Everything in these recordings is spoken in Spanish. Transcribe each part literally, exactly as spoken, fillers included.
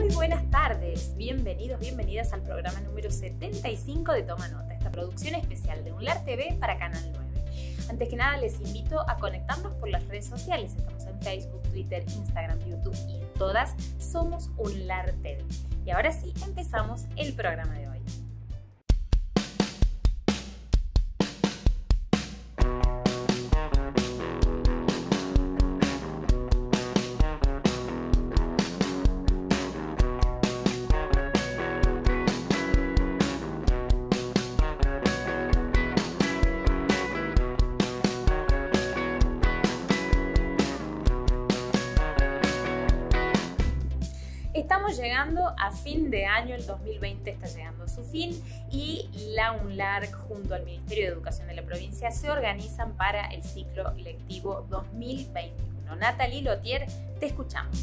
Muy buenas tardes, bienvenidos, bienvenidas al programa número setenta y cinco de Toma Nota, esta producción especial de UNLAR T V para Canal nueve. Antes que nada les invito a conectarnos por las redes sociales, estamos en Facebook, Twitter, Instagram, YouTube y en todas somos UNLAR T V. Y ahora sí, empezamos el programa de hoy. Estamos llegando a fin de año, el dos mil veinte está llegando a su fin y la UNLAR junto al Ministerio de Educación de la provincia se organizan para el ciclo lectivo dos mil veintiuno. Nathalie Lotier, te escuchamos.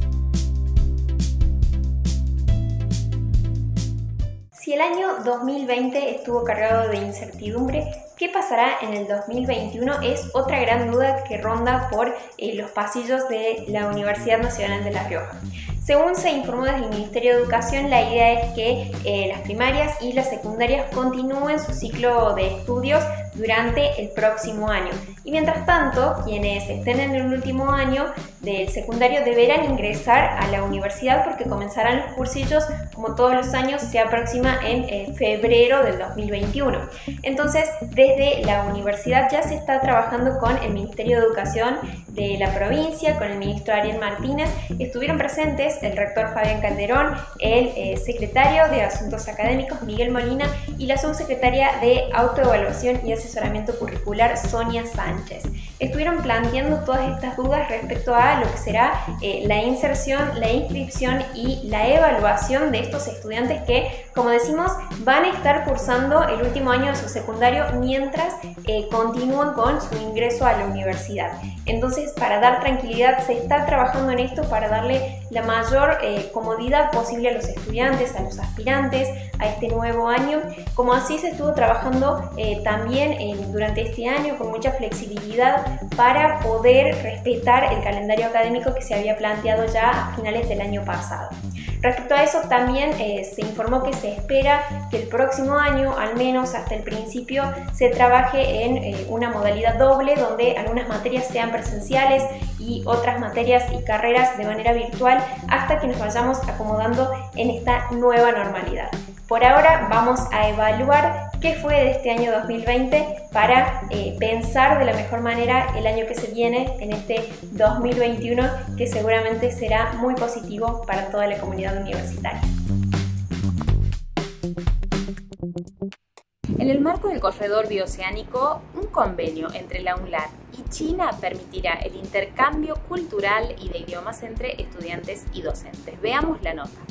Si el año dos mil veinte estuvo cargado de incertidumbre, ¿qué pasará en el dos mil veintiuno? Es otra gran duda que ronda por eh, los pasillos de la Universidad Nacional de La Rioja. Según se informó desde el Ministerio de Educación, la idea es que eh, las primarias y las secundarias continúen su ciclo de estudios durante el próximo año. Y mientras tanto, quienes estén en el último año del secundario deberán ingresar a la universidad porque comenzarán los cursillos, como todos los años, se aproxima en eh, febrero del dos mil veintiuno. Entonces, desde la universidad ya se está trabajando con el Ministerio de Educación de la provincia, con el ministro Ariel Martínez. Estuvieron presentes el rector Fabián Calderón, el eh, secretario de Asuntos Académicos Miguel Molina y la subsecretaria de Autoevaluación y Asesoramiento Curricular Sonia Sánchez. Estuvieron planteando todas estas dudas respecto a lo que será eh, la inserción, la inscripción y la evaluación de estos estudiantes que, como decimos, van a estar cursando el último año de su secundario mientras eh, continúan con su ingreso a la universidad. Entonces, para dar tranquilidad, se está trabajando en esto para darle la mayor eh, comodidad posible a los estudiantes, a los aspirantes, a este nuevo año, como así se estuvo trabajando eh, también eh, durante este año con mucha flexibilidad para poder respetar el calendario académico que se había planteado ya a finales del año pasado. Respecto a eso, también eh, se informó que se espera que el próximo año, al menos hasta el principio, se trabaje en eh, una modalidad doble, donde algunas materias sean presenciales y otras materias y carreras de manera virtual, hasta que nos vayamos acomodando en esta nueva normalidad. Por ahora vamos a evaluar qué fue de este año dos mil veinte para eh, pensar de la mejor manera el año que se viene, en este dos mil veintiuno, que seguramente será muy positivo para toda la comunidad universitaria. En el marco del corredor bioceánico, un convenio entre la UNLAR y China permitirá el intercambio cultural y de idiomas entre estudiantes y docentes. Veamos la nota.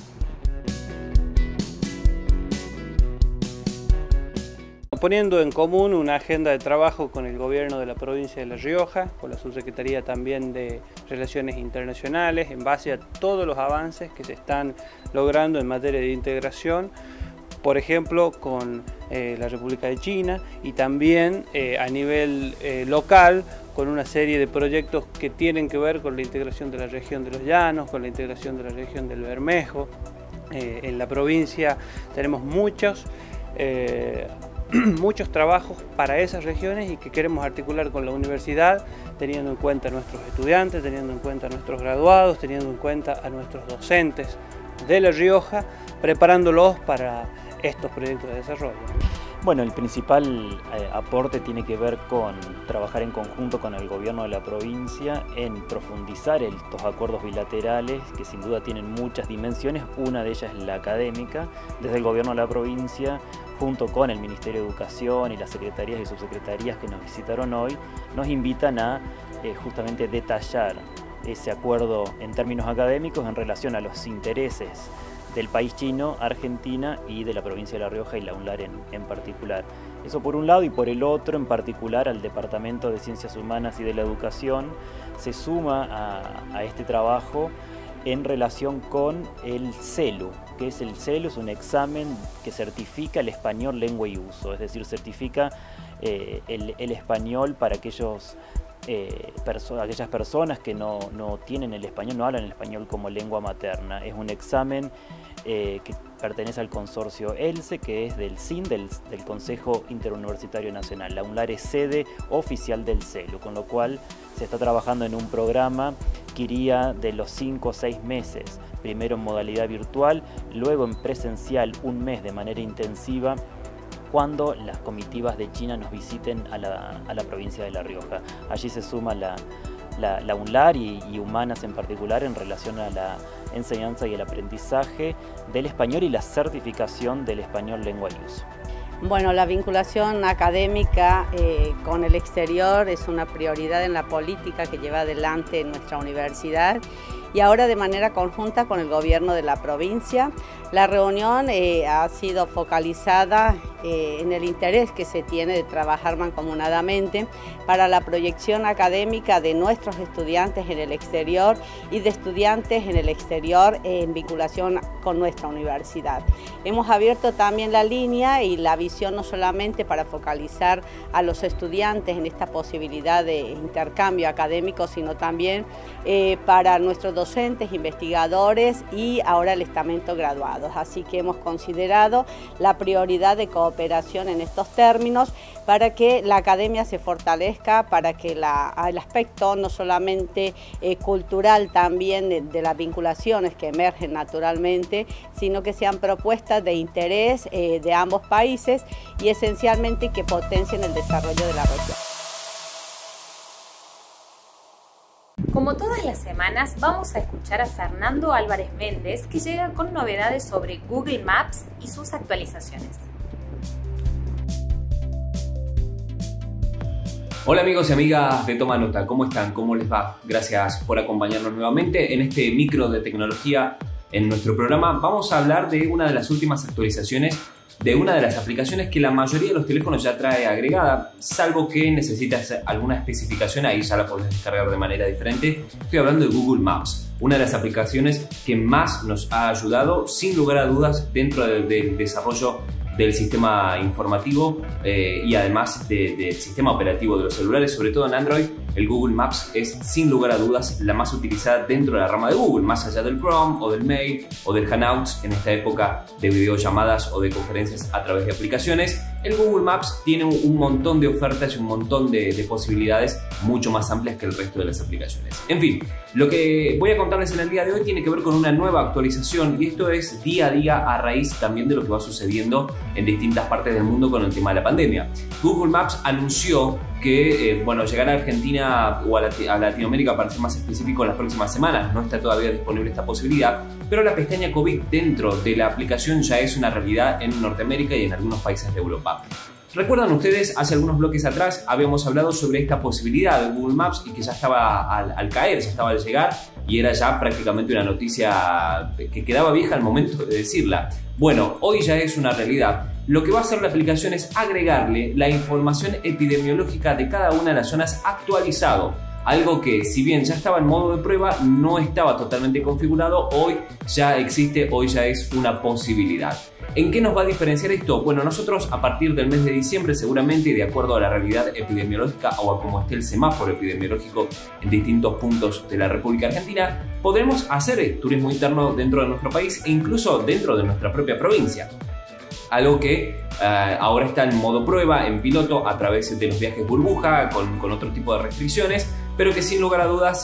Poniendo en común una agenda de trabajo con el gobierno de la provincia de La Rioja, con la subsecretaría también de Relaciones Internacionales, en base a todos los avances que se están logrando en materia de integración, por ejemplo, con eh, la República de China y también eh, a nivel eh, local, con una serie de proyectos que tienen que ver con la integración de la región de los Llanos, con la integración de la región del Bermejo. Eh, en la provincia tenemos muchos eh, muchos trabajos para esas regiones y que queremos articular con la universidad, teniendo en cuenta a nuestros estudiantes, teniendo en cuenta a nuestros graduados, teniendo en cuenta a nuestros docentes de La Rioja, preparándolos para estos proyectos de desarrollo. Bueno, el principal eh, aporte tiene que ver con trabajar en conjunto con el gobierno de la provincia en profundizar estos acuerdos bilaterales que sin duda tienen muchas dimensiones. Una de ellas es la académica. Desde el gobierno de la provincia, junto con el Ministerio de Educación y las secretarías y subsecretarías que nos visitaron hoy, nos invitan a eh, justamente detallar ese acuerdo en términos académicos en relación a los intereses del país chino, Argentina y de la provincia de La Rioja y la UNLAR en, en particular. Eso por un lado, y por el otro, en particular al Departamento de Ciencias Humanas y de la Educación, se suma a, a este trabajo en relación con el CELU. ¿Qué es el CELU? Es un examen que certifica el español lengua y uso, es decir, certifica eh, el, el español para aquellos eh, perso aquellas personas que no, no tienen el español, no hablan el español como lengua materna. Es un examen eh, que pertenece al consorcio ELSE, que es del C I N, del, del Consejo Interuniversitario Nacional. La UNLAR es sede oficial del CELU, con lo cual se está trabajando en un programa que iría de los cinco a seis meses, primero en modalidad virtual, luego en presencial un mes de manera intensiva, cuando las comitivas de China nos visiten a la, a la provincia de La Rioja. Allí se suma la, la, la UNLAR y, y Humanas en particular en relación a la enseñanza y el aprendizaje del español y la certificación del español lengua y uso. Bueno, la vinculación académica eh, con el exterior es una prioridad en la política que lleva adelante nuestra universidad y ahora de manera conjunta con el gobierno de la provincia. La reunión eh, ha sido focalizada eh, en el interés que se tiene de trabajar mancomunadamente para la proyección académica de nuestros estudiantes en el exterior y de estudiantes en el exterior en vinculación con nuestra universidad. Hemos abierto también la línea y la visión no solamente para focalizar a los estudiantes en esta posibilidad de intercambio académico, sino también eh, para nuestros docentes, investigadores y ahora el estamento graduado. Así que hemos considerado la prioridad de cooperación en estos términos para que la academia se fortalezca, para que la, el aspecto no solamente eh, cultural también de, de las vinculaciones que emergen naturalmente, sino que sean propuestas de interés eh, de ambos países y esencialmente que potencien el desarrollo de la región. Como todas las semanas, vamos a escuchar a Fernando Álvarez Méndez, que llega con novedades sobre Google Maps y sus actualizaciones. Hola amigos y amigas de Toma Nota, ¿cómo están? ¿Cómo les va? Gracias por acompañarnos nuevamente en este micro de tecnología en nuestro programa. Vamos a hablar de una de las últimas actualizaciones de una de las aplicaciones que la mayoría de los teléfonos ya trae agregada, salvo que necesitas alguna especificación, ahí ya la podés descargar de manera diferente. Estoy hablando de Google Maps, una de las aplicaciones que más nos ha ayudado, sin lugar a dudas, dentro del, del desarrollo del sistema informativo eh, y además de, del sistema operativo de los celulares, sobre todo en Android. El Google Maps es sin lugar a dudas la más utilizada dentro de la rama de Google, más allá del Chrome o del Mail o del Hangouts en esta época de videollamadas o de conferencias a través de aplicaciones. El Google Maps tiene un montón de ofertas y un montón de, de posibilidades mucho más amplias que el resto de las aplicaciones. En fin, lo que voy a contarles en el día de hoy tiene que ver con una nueva actualización y esto es día a día a raíz también de lo que va sucediendo en distintas partes del mundo con el tema de la pandemia. Google Maps anunció que eh, bueno, llegará a Argentina o a, Lat a Latinoamérica, para ser más específico, en las próximas semanas. No está todavía disponible esta posibilidad, pero la pestaña COVID dentro de la aplicación ya es una realidad en Norteamérica y en algunos países de Europa. ¿Recuerdan ustedes? Hace algunos bloques atrás habíamos hablado sobre esta posibilidad de Google Maps y que ya estaba al, al caer, ya estaba al llegar y era ya prácticamente una noticia que quedaba vieja al momento de decirla. Bueno, hoy ya es una realidad. Lo que va a hacer la aplicación es agregarle la información epidemiológica de cada una de las zonas actualizado. Algo que, si bien ya estaba en modo de prueba, no estaba totalmente configurado, hoy ya existe, hoy ya es una posibilidad. ¿En qué nos va a diferenciar esto? Bueno, nosotros a partir del mes de diciembre, seguramente, de acuerdo a la realidad epidemiológica o a cómo esté el semáforo epidemiológico en distintos puntos de la República Argentina, podremos hacer turismo interno dentro de nuestro país e incluso dentro de nuestra propia provincia. Algo que uh, ahora está en modo prueba, en piloto, a través de los viajes burbuja, con, con otro tipo de restricciones, pero que sin lugar a dudas,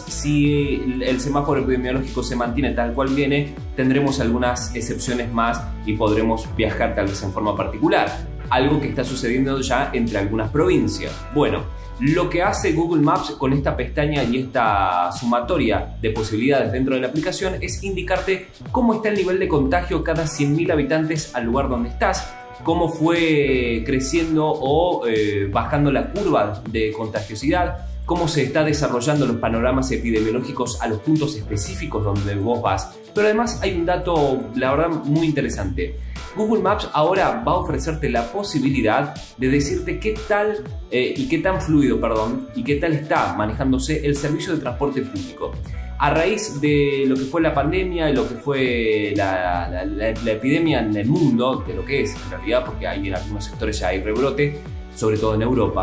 si el semáforo epidemiológico se mantiene tal cual viene, tendremos algunas excepciones más y podremos viajar tal vez en forma particular. Algo que está sucediendo ya entre algunas provincias. Bueno, lo que hace Google Maps con esta pestaña y esta sumatoria de posibilidades dentro de la aplicación es indicarte cómo está el nivel de contagio cada cien mil habitantes al lugar donde estás, cómo fue creciendo o eh, bajando la curva de contagiosidad, cómo se está desarrollando los panoramas epidemiológicos a los puntos específicos donde vos vas. Pero además hay un dato, la verdad, muy interesante. Google Maps ahora va a ofrecerte la posibilidad de decirte qué tal eh, y qué tan fluido, perdón, y qué tal está manejándose el servicio de transporte público. A raíz de lo que fue la pandemia y lo que fue la, la, la, la epidemia en el mundo, de lo que es en realidad, porque hay en algunos sectores ya hay rebrote, sobre todo en Europa,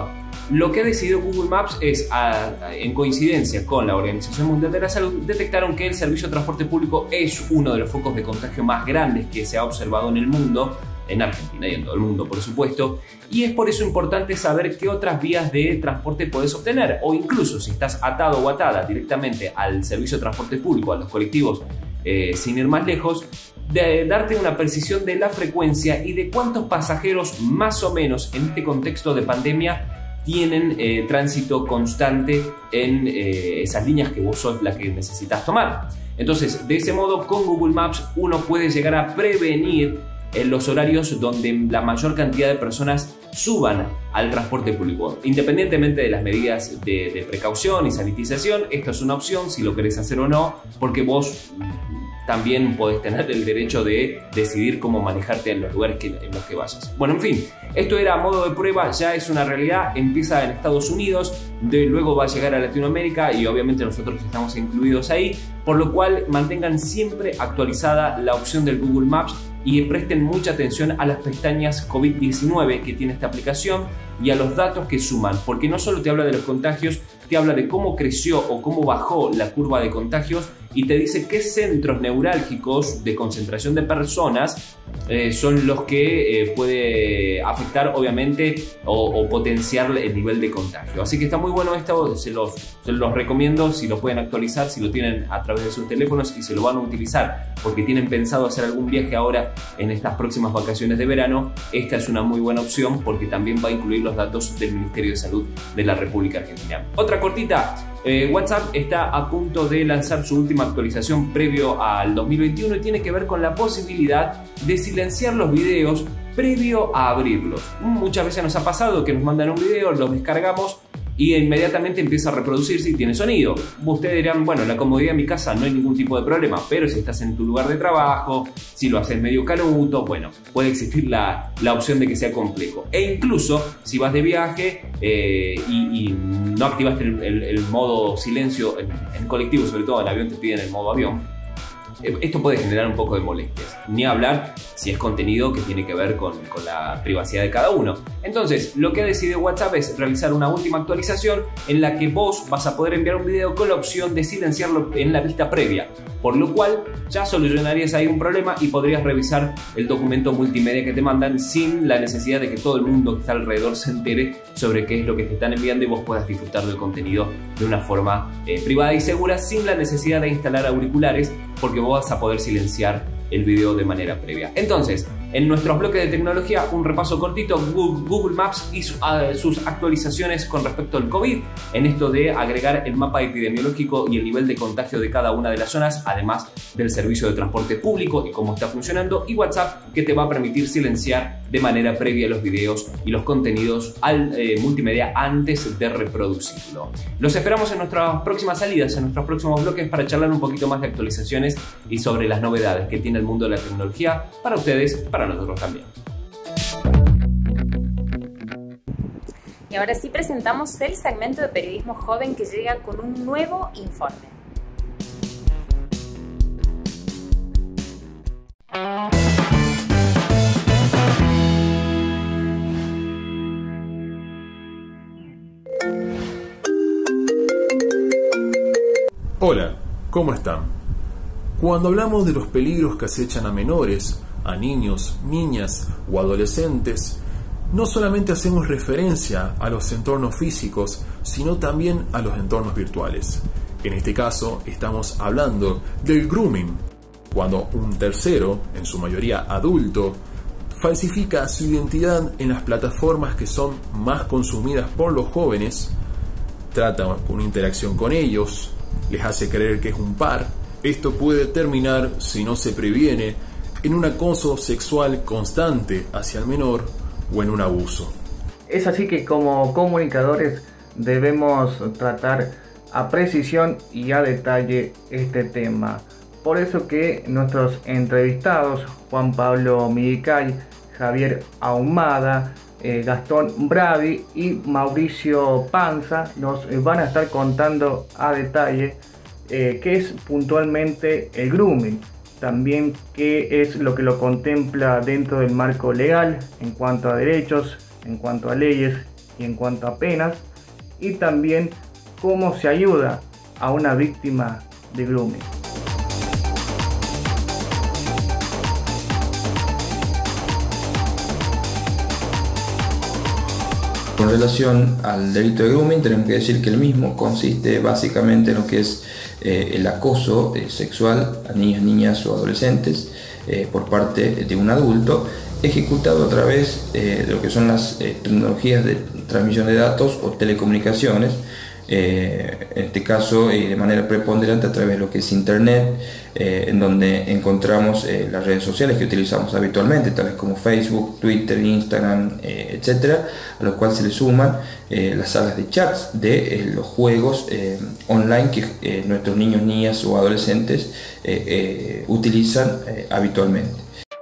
lo que ha decidido Google Maps es, a, a, en coincidencia con la Organización Mundial de la Salud, detectaron que el servicio de transporte público es uno de los focos de contagio más grandes que se ha observado en el mundo, en Argentina y en todo el mundo, por supuesto, y es por eso importante saber qué otras vías de transporte puedes obtener, o incluso si estás atado o atada directamente al servicio de transporte público, a los colectivos, eh, sin ir más lejos, de darte una precisión de la frecuencia y de cuántos pasajeros más o menos en este contexto de pandemia tienen eh, tránsito constante en eh, esas líneas que vos sos las que necesitas tomar. Entonces, de ese modo, con Google Maps uno puede llegar a prevenir en los horarios donde la mayor cantidad de personas suban al transporte público. Independientemente de las medidas de, de precaución y sanitización, esta es una opción si lo querés hacer o no, porque vos también podés tener el derecho de decidir cómo manejarte en los lugares que, en los que vayas. Bueno, en fin, esto era a modo de prueba, ya es una realidad, empieza en Estados Unidos, de, luego va a llegar a Latinoamérica y obviamente nosotros estamos incluidos ahí, por lo cual mantengan siempre actualizada la opción del Google Maps y presten mucha atención a las pestañas COVID diecinueve que tiene esta aplicación y a los datos que suman, porque no solo te habla de los contagios, te habla de cómo creció o cómo bajó la curva de contagios y te dice qué centros neurálgicos de concentración de personas eh, son los que eh, puede afectar obviamente o, o potenciar el nivel de contagio. Así que está muy bueno esto, se los, se los recomiendo si lo pueden actualizar, si lo tienen a través de sus teléfonos y se lo van a utilizar porque tienen pensado hacer algún viaje ahora en estas próximas vacaciones de verano. Esta es una muy buena opción porque también va a incluir los datos del Ministerio de Salud de la República Argentina. Otra cortita, eh, WhatsApp está a punto de lanzar su última actualización previo al dos mil veintiuno y tiene que ver con la posibilidad de silenciar los videos previo a abrirlos. Muchas veces nos ha pasado que nos mandan un video, lo descargamos y inmediatamente empieza a reproducirse y tiene sonido. Ustedes dirán, bueno, en la comodidad de mi casa no hay ningún tipo de problema, pero si estás en tu lugar de trabajo, si lo haces medio canuto, bueno, puede existir la, la opción de que sea complejo. E incluso si vas de viaje eh, y, y no activaste el, el, el modo silencio en, en colectivo, sobre todo en avión te piden el modo avión, esto puede generar un poco de molestias, ni hablar si es contenido que tiene que ver con, con la privacidad de cada uno. Entonces, lo que ha decidido WhatsApp es realizar una última actualización en la que vos vas a poder enviar un video con la opción de silenciarlo en la vista previa, por lo cual ya solucionarías ahí un problema y podrías revisar el documento multimedia que te mandan sin la necesidad de que todo el mundo que está alrededor se entere sobre qué es lo que te están enviando y vos puedas disfrutar del contenido de una forma eh, privada y segura sin la necesidad de instalar auriculares, porque vos vas a poder silenciar el video de manera previa. Entonces, en nuestros bloques de tecnología, un repaso cortito, Google Maps y su, uh, sus actualizaciones con respecto al COVID, en esto de agregar el mapa epidemiológico y el nivel de contagio de cada una de las zonas, además del servicio de transporte público y cómo está funcionando, y WhatsApp, que te va a permitir silenciar de manera previa los videos y los contenidos al eh, multimedia antes de reproducirlo. Los esperamos en nuestras próximas salidas, en nuestros próximos bloques, para charlar un poquito más de actualizaciones y sobre las novedades que tiene el mundo de la tecnología para ustedes, para nosotros también. Y ahora sí presentamos el segmento de periodismo joven que llega con un nuevo informe. Hola, ¿cómo están? Cuando hablamos de los peligros que acechan a menores, a niños, niñas o adolescentes, no solamente hacemos referencia a los entornos físicos, sino también a los entornos virtuales. En este caso, estamos hablando del grooming, cuando un tercero, en su mayoría adulto, falsifica su identidad en las plataformas que son más consumidas por los jóvenes, trata una interacción con ellos, les hace creer que es un par. Esto puede terminar, si no se previene, en un acoso sexual constante hacia el menor o en un abuso. Es así que como comunicadores debemos tratar a precisión y a detalle este tema. Por eso que nuestros entrevistados, Juan Pablo Midicay, Javier Ahumada, eh, Gastón Bravi y Mauricio Panza, nos van a estar contando a detalle eh, qué es puntualmente el grooming. También qué es lo que lo contempla dentro del marco legal en cuanto a derechos, en cuanto a leyes y en cuanto a penas, y también cómo se ayuda a una víctima de grooming. Con relación al delito de grooming, tenemos que decir que el mismo consiste básicamente en lo que es eh, el acoso eh, sexual a niños, niñas o adolescentes eh, por parte de un adulto, ejecutado a través eh, de lo que son las eh, tecnologías de transmisión de datos o telecomunicaciones, eh, en este caso eh, de manera preponderante a través de lo que es internet, eh, en donde encontramos eh, las redes sociales que utilizamos habitualmente, tales como Facebook, Twitter, Instagram, eh, etcétera, a lo cual se le suman eh, las salas de chats de eh, los juegos eh, online que eh, nuestros niños, niñas o adolescentes eh, eh, utilizan eh, habitualmente.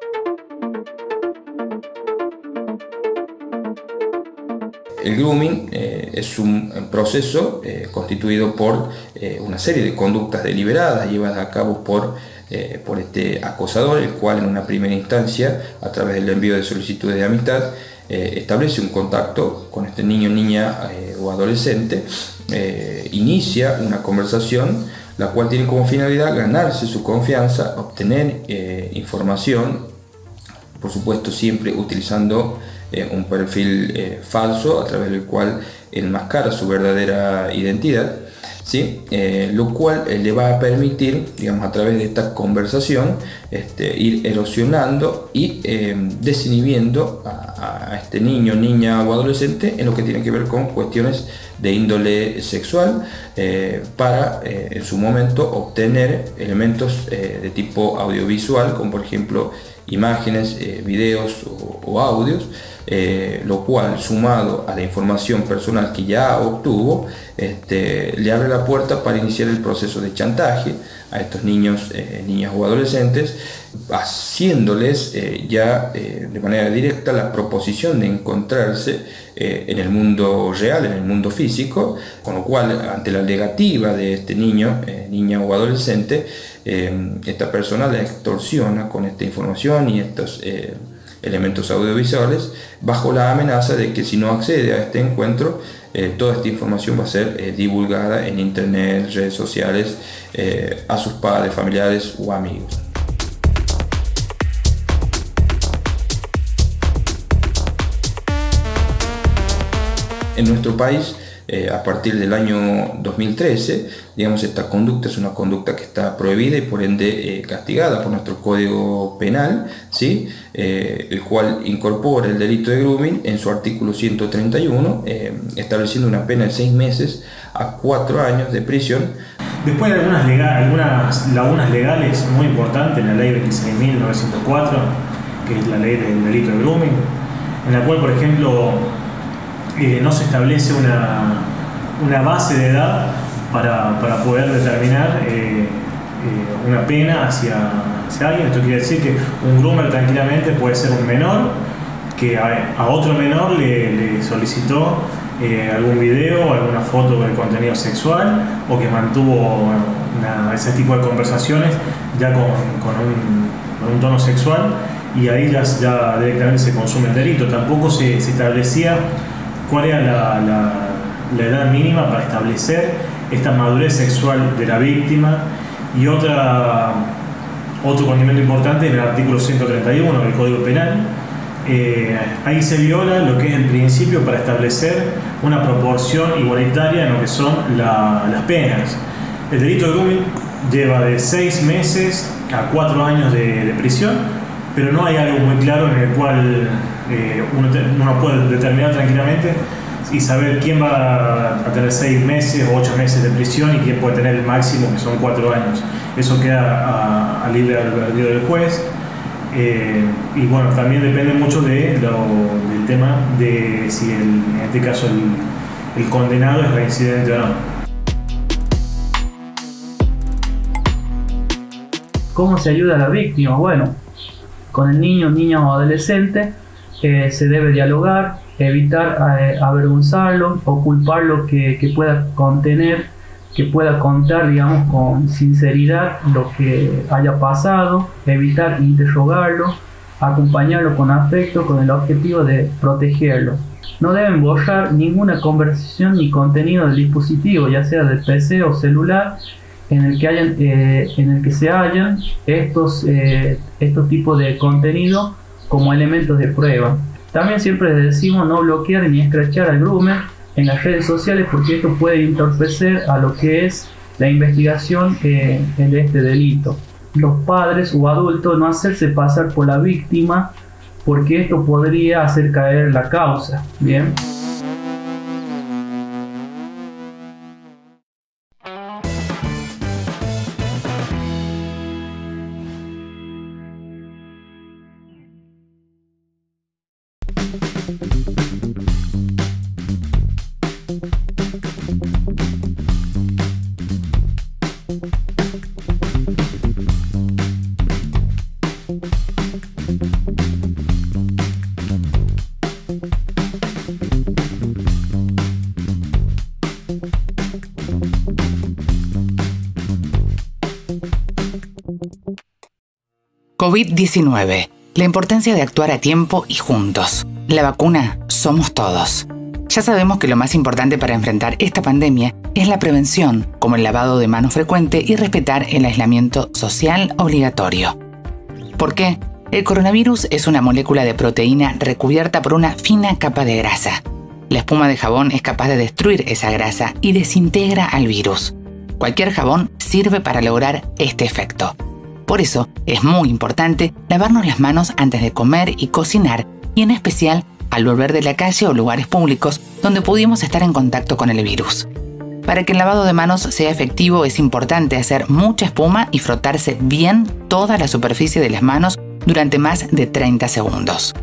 El grooming eh, es un proceso eh, constituido por eh, una serie de conductas deliberadas llevadas a cabo por, eh, por este acosador, el cual en una primera instancia, a través del envío de solicitudes de amistad, eh, establece un contacto con este niño, niña eh, o adolescente, eh, inicia una conversación, la cual tiene como finalidad ganarse su confianza, obtener eh, información, por supuesto siempre utilizando Eh, un perfil eh, falso a través del cual enmascara su verdadera identidad, ¿sí? Eh, lo cual eh, le va a permitir, digamos, a través de esta conversación, este, ir erosionando y eh, desinhibiendo a, a este niño, niña o adolescente en lo que tiene que ver con cuestiones de índole sexual, eh, para eh, en su momento obtener elementos eh, de tipo audiovisual, como por ejemplo imágenes, eh, videos o, o audios, eh, lo cual, sumado a la información personal que ya obtuvo, este, le abre la puerta para iniciar el proceso de chantaje a estos niños, eh, niñas o adolescentes, haciéndoles eh, ya eh, de manera directa la proposición de encontrarse eh, en el mundo real, en el mundo físico, con lo cual, ante la negativa de este niño, eh, niña o adolescente, eh, esta persona la extorsiona con esta información y estos eh, elementos audiovisuales, bajo la amenaza de que si no accede a este encuentro, eh, toda esta información va a ser eh, divulgada en internet, redes sociales, eh, a sus padres, familiares o amigos. En nuestro país, eh, a partir del año dos mil trece, digamos, esta conducta es una conducta que está prohibida y por ende eh, castigada por nuestro Código Penal, ¿sí? eh, el cual incorpora el delito de grooming en su artículo ciento treinta y uno, eh, estableciendo una pena de seis meses a cuatro años de prisión. Después de algunas, legal, algunas lagunas legales muy importantes en la ley veintiséis mil novecientos cuatro, que es la ley del delito de grooming, en la cual, por ejemplo, eh, no se establece una, una base de edad para, para poder determinar eh, eh, una pena hacia, hacia alguien. Esto quiere decir que un groomer tranquilamente puede ser un menor que a, a otro menor le, le solicitó Eh, algún video, alguna foto de contenido sexual, o que mantuvo bueno, una, ese tipo de conversaciones ya con, con, un, con un tono sexual, y ahí ya, ya directamente se consume el delito. Tampoco se, se establecía cuál era la, la, la edad mínima para establecer esta madurez sexual de la víctima. Y otra, otro condimento importante en el artículo ciento treinta y uno del Código Penal. Eh, ahí se viola lo que es el principio para establecer una proporción igualitaria en lo que son la, las penas. El delito de grooming lleva de seis meses a cuatro años de, de prisión, pero no hay algo muy claro en el cual eh, uno, te, uno puede determinar tranquilamente y saber quién va a tener seis meses o ocho meses de prisión y quién puede tener el máximo, que son cuatro años. Eso queda a, a libre albedrío del juez. Eh, y bueno, también depende mucho de lo, del tema de si el, en este caso el, el condenado es reincidente o no. ¿Cómo se ayuda a la víctima? Bueno, con el niño, niña o adolescente eh, se debe dialogar, evitar eh, avergonzarlo o culparlo, que, que pueda contener, que pueda contar, digamos, con sinceridad lo que haya pasado, evitar interrogarlo, acompañarlo con afecto con el objetivo de protegerlo. No deben borrar ninguna conversación ni contenido del dispositivo, ya sea del P C o celular, en el que, hayan, eh, en el que se hallan estos, eh, estos tipos de contenido como elementos de prueba. También siempre les decimos no bloquear ni escrachar al groomer en las redes sociales, porque esto puede entorpecer a lo que es la investigación eh, de este delito. Los padres o adultos no hacerse pasar por la víctima, porque esto podría hacer caer la causa. Bien. COVID diecinueve. La importancia de actuar a tiempo y juntos. La vacuna somos todos. Ya sabemos que lo más importante para enfrentar esta pandemia es la prevención, como el lavado de manos frecuente y respetar el aislamiento social obligatorio. ¿Por qué? El coronavirus es una molécula de proteína recubierta por una fina capa de grasa. La espuma de jabón es capaz de destruir esa grasa y desintegra al virus. Cualquier jabón sirve para lograr este efecto. Por eso es muy importante lavarnos las manos antes de comer y cocinar, y en especial al volver de la calle o lugares públicos donde pudimos estar en contacto con el virus. Para que el lavado de manos sea efectivo es importante hacer mucha espuma y frotarse bien toda la superficie de las manos durante más de treinta segundos.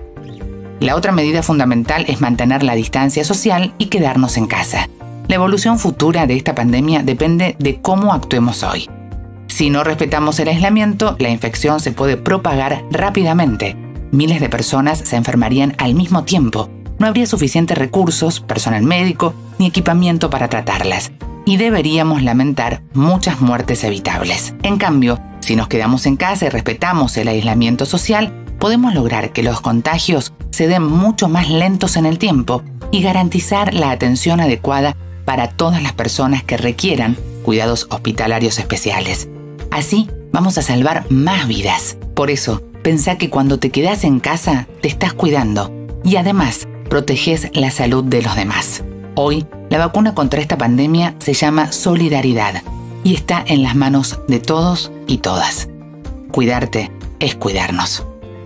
La otra medida fundamental es mantener la distancia social y quedarnos en casa. La evolución futura de esta pandemia depende de cómo actuemos hoy. Si no respetamos el aislamiento, la infección se puede propagar rápidamente. Miles de personas se enfermarían al mismo tiempo. No habría suficientes recursos, personal médico ni equipamiento para tratarlas. Y deberíamos lamentar muchas muertes evitables. En cambio, si nos quedamos en casa y respetamos el aislamiento social, podemos lograr que los contagios se den mucho más lentos en el tiempo y garantizar la atención adecuada para todas las personas que requieran cuidados hospitalarios especiales. Así vamos a salvar más vidas. Por eso, pensá que cuando te quedás en casa, te estás cuidando y además proteges la salud de los demás. Hoy, la vacuna contra esta pandemia se llama Solidaridad y está en las manos de todos y todas. Cuidarte es cuidarnos.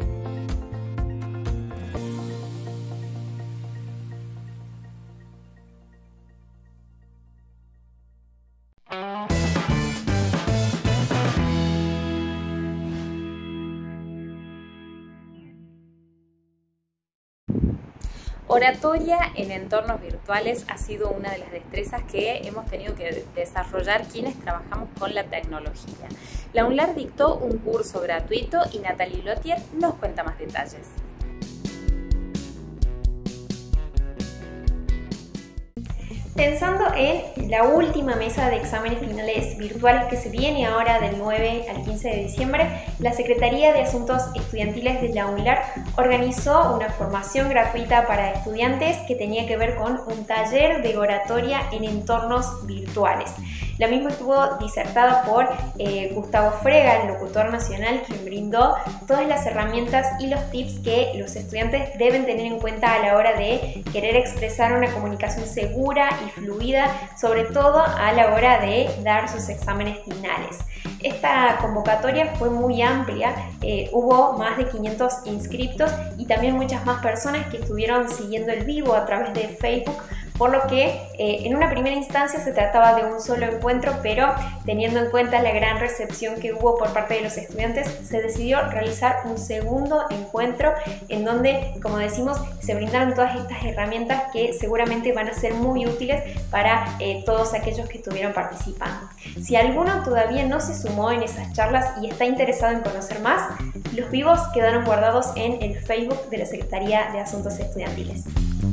Oratoria en entornos virtuales ha sido una de las destrezas que hemos tenido que desarrollar quienes trabajamos con la tecnología. La UNLAR dictó un curso gratuito y Natalie Lotier nos cuenta más detalles. Pensando en la última mesa de exámenes finales virtuales que se viene ahora del nueve al quince de diciembre, la Secretaría de Asuntos Estudiantiles de la UNLAR organizó una formación gratuita para estudiantes que tenía que ver con un taller de oratoria en entornos virtuales. La misma estuvo disertada por eh, Gustavo Frega, el locutor nacional, quien brindó todas las herramientas y los tips que los estudiantes deben tener en cuenta a la hora de querer expresar una comunicación segura y fluida, sobre todo a la hora de dar sus exámenes finales. Esta convocatoria fue muy amplia, eh, hubo más de quinientos inscriptos y también muchas más personas que estuvieron siguiendo el vivo a través de Facebook, por lo que eh, en una primera instancia se trataba de un solo encuentro, pero teniendo en cuenta la gran recepción que hubo por parte de los estudiantes, se decidió realizar un segundo encuentro en donde, como decimos, se brindaron todas estas herramientas que seguramente van a ser muy útiles para eh, todos aquellos que estuvieron participando. Si alguno todavía no se sumó en esas charlas y está interesado en conocer más, los vivos quedaron guardados en el Facebook de la Secretaría de Asuntos Estudiantiles.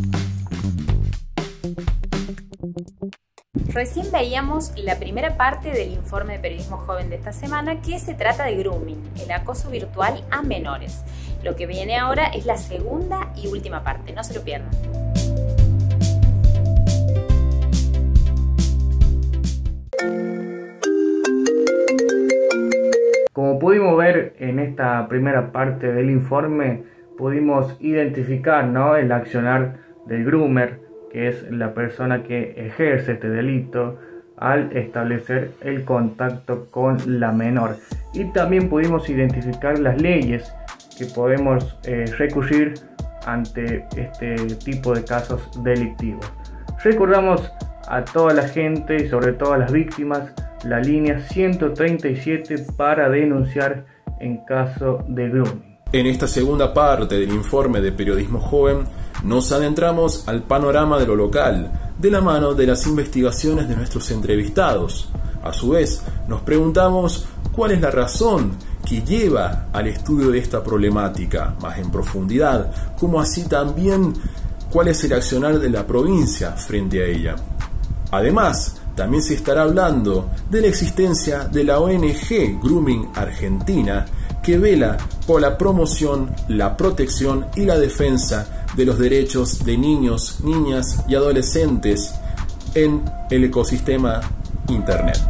Recién veíamos la primera parte del informe de Periodismo Joven de esta semana, que se trata de grooming, el acoso virtual a menores. Lo que viene ahora es la segunda y última parte, no se lo pierdan. Como pudimos ver en esta primera parte del informe, pudimos identificar, ¿no?, el accionar del groomer, que es la persona que ejerce este delito, al establecer el contacto con la menor. Y también pudimos identificar las leyes que podemos eh, recurrir ante este tipo de casos delictivos. Recordamos a toda la gente y sobre todo a las víctimas la línea ciento treinta y siete para denunciar en caso de grooming. En esta segunda parte del informe de Periodismo Joven nos adentramos al panorama de lo local, de la mano de las investigaciones de nuestros entrevistados. A su vez, nos preguntamos cuál es la razón que lleva al estudio de esta problemática más en profundidad, como así también cuál es el accionar de la provincia frente a ella. Además, también se estará hablando de la existencia de la O N G Grooming Argentina, que vela por la promoción, la protección y la defensa de los derechos de niños, niñas y adolescentes en el ecosistema Internet.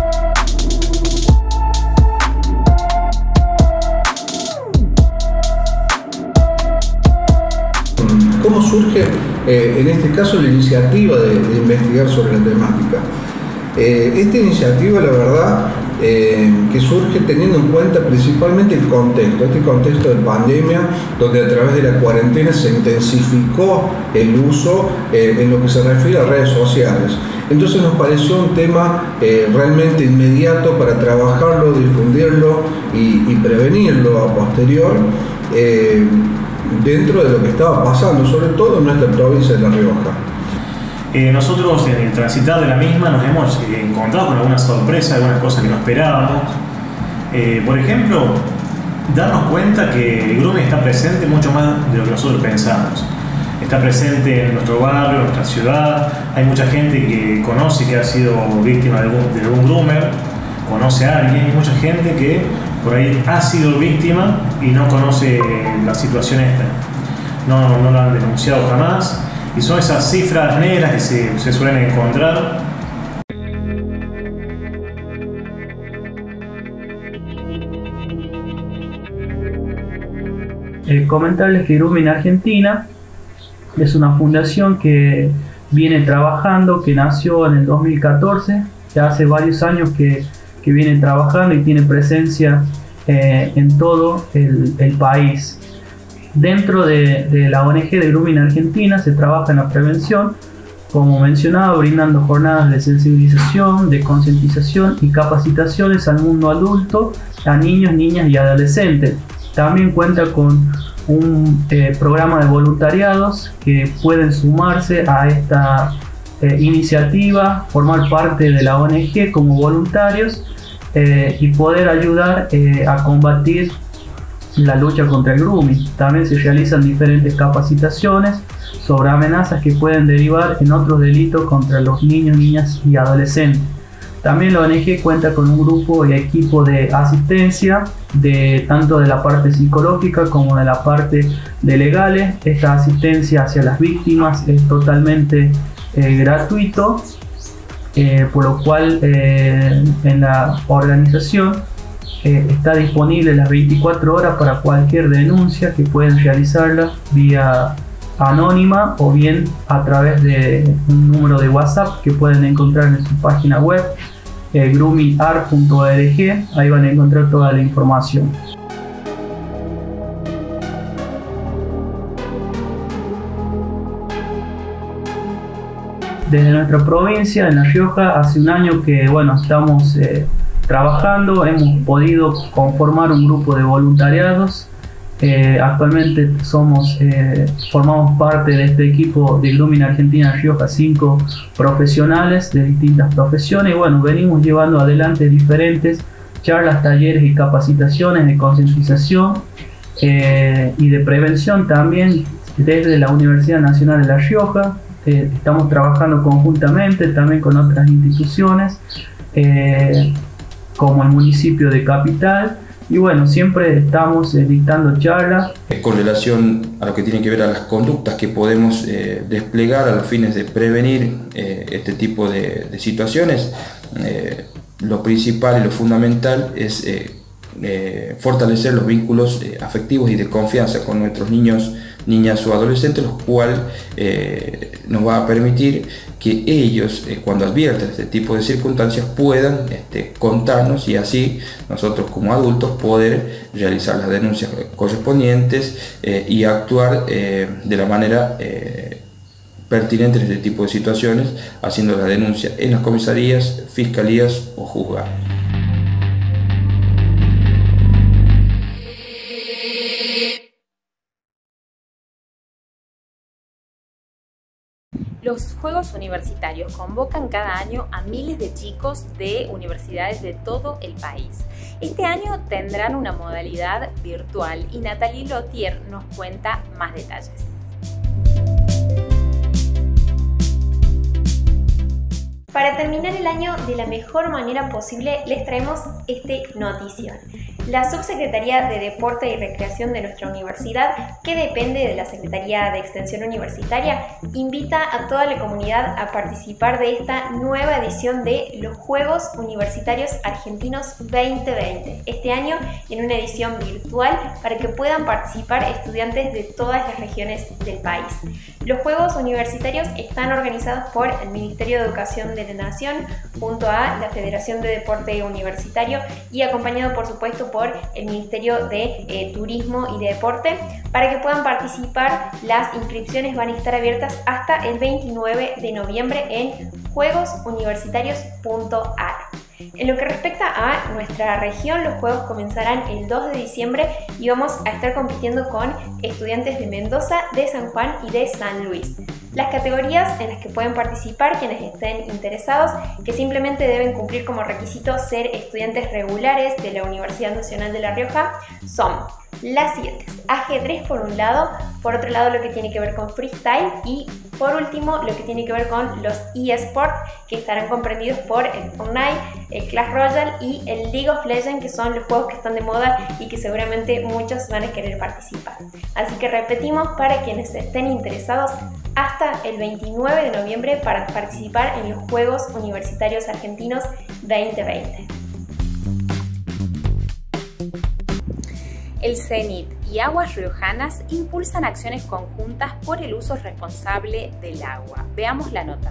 ¿Cómo surge eh, en este caso la iniciativa de, de investigar sobre la temática? Eh, esta iniciativa, la verdad, eh, que surge teniendo en cuenta principalmente el contexto, este contexto de pandemia, donde a través de la cuarentena se intensificó el uso eh, en lo que se refiere a redes sociales. Entonces nos pareció un tema eh, realmente inmediato para trabajarlo, difundirlo y, y prevenirlo a posterior, eh, dentro de lo que estaba pasando, sobre todo en nuestra provincia de La Rioja. Eh, nosotros en el transitar de la misma nos hemos eh, encontrado con algunas sorpresas, algunas cosas que no esperábamos. Eh, por ejemplo, darnos cuenta que el grooming está presente mucho más de lo que nosotros pensamos. Está presente en nuestro barrio, en nuestra ciudad. Hay mucha gente que conoce que ha sido víctima de algún, de algún groomer, conoce a alguien. Hay mucha gente que por ahí ha sido víctima y no conoce la situación esta. No, no lo han denunciado jamás. Y son esas cifras negras que se, se suelen encontrar. Eh, comentarles que Grooming Argentina es una fundación que viene trabajando, que nació en el dos mil catorce, ya hace varios años que, que viene trabajando y tiene presencia eh, en todo el, el país. Dentro de, de la O N G de Grooming Argentina se trabaja en la prevención, como mencionaba, brindando jornadas de sensibilización, de concientización y capacitaciones al mundo adulto, a niños, niñas y adolescentes. También cuenta con un eh, programa de voluntariados que pueden sumarse a esta eh, iniciativa, formar parte de la O N G como voluntarios eh, y poder ayudar eh, a combatir la lucha contra el grooming. También se realizan diferentes capacitaciones sobre amenazas que pueden derivar en otros delitos contra los niños, niñas y adolescentes. También la O N G cuenta con un grupo y equipo de asistencia, de, tanto de la parte psicológica como de la parte de legales. Esta asistencia hacia las víctimas es totalmente eh, gratuito, eh, por lo cual eh, en la organización Eh, está disponible las veinticuatro horas para cualquier denuncia que pueden realizarla vía anónima o bien a través de un número de WhatsApp que pueden encontrar en su página web eh, grooming art punto org. Ahí van a encontrar toda la información. Desde nuestra provincia, en La Rioja, hace un año que bueno, estamos eh, trabajando, hemos podido conformar un grupo de voluntariados. Eh, actualmente somos, eh, formamos parte de este equipo de Grooming Argentina Rioja, cinco profesionales de distintas profesiones. Y bueno, venimos llevando adelante diferentes charlas, talleres y capacitaciones de concientización eh, y de prevención también desde la Universidad Nacional de La Rioja. Eh, estamos trabajando conjuntamente también con otras instituciones eh, como el municipio de Capital, y bueno, siempre estamos eh, dictando charlas. Con relación a lo que tiene que ver a las conductas que podemos eh, desplegar a los fines de prevenir eh, este tipo de, de situaciones, eh, lo principal y lo fundamental es eh, eh, fortalecer los vínculos eh, afectivos y de confianza con nuestros niños, niñas o adolescentes, lo cual eh, nos va a permitir que ellos, eh, cuando advierten este tipo de circunstancias, puedan este, contarnos y así nosotros como adultos poder realizar las denuncias correspondientes eh, y actuar eh, de la manera eh, pertinente en este tipo de situaciones, haciendo la denuncia en las comisarías, fiscalías o juzgados. Los Juegos Universitarios convocan cada año a miles de chicos de universidades de todo el país. Este año tendrán una modalidad virtual y Nathalie Lotier nos cuenta más detalles. Para terminar el año de la mejor manera posible, les traemos este notición. La Subsecretaría de Deporte y Recreación de nuestra universidad, que depende de la Secretaría de Extensión Universitaria, invita a toda la comunidad a participar de esta nueva edición de los Juegos Universitarios Argentinos veinte veinte. Este año en una edición virtual para que puedan participar estudiantes de todas las regiones del país. Los Juegos Universitarios están organizados por el Ministerio de Educación de la Nación junto a la Federación de Deporte Universitario y acompañado por supuesto por el Ministerio de eh, Turismo y de Deporte. Para que puedan participar, las inscripciones van a estar abiertas hasta el veintinueve de noviembre en juegos universitarios punto a r. En lo que respecta a nuestra región, los juegos comenzarán el dos de diciembre y vamos a estar compitiendo con estudiantes de Mendoza, de San Juan y de San Luis. Las categorías en las que pueden participar quienes estén interesados, que simplemente deben cumplir como requisito ser estudiantes regulares de la Universidad Nacional de La Rioja, son las siguientes: ajedrez por un lado, por otro lado lo que tiene que ver con freestyle y por último lo que tiene que ver con los eSports, que estarán comprendidos por el Fortnite, el Clash Royale y el League of Legends, que son los juegos que están de moda y que seguramente muchos van a querer participar. Así que repetimos, para quienes estén interesados, hasta el veintinueve de noviembre para participar en los Juegos Universitarios Argentinos veinte veinte. El CENIT y Aguas Riojanas impulsan acciones conjuntas por el uso responsable del agua. Veamos la nota.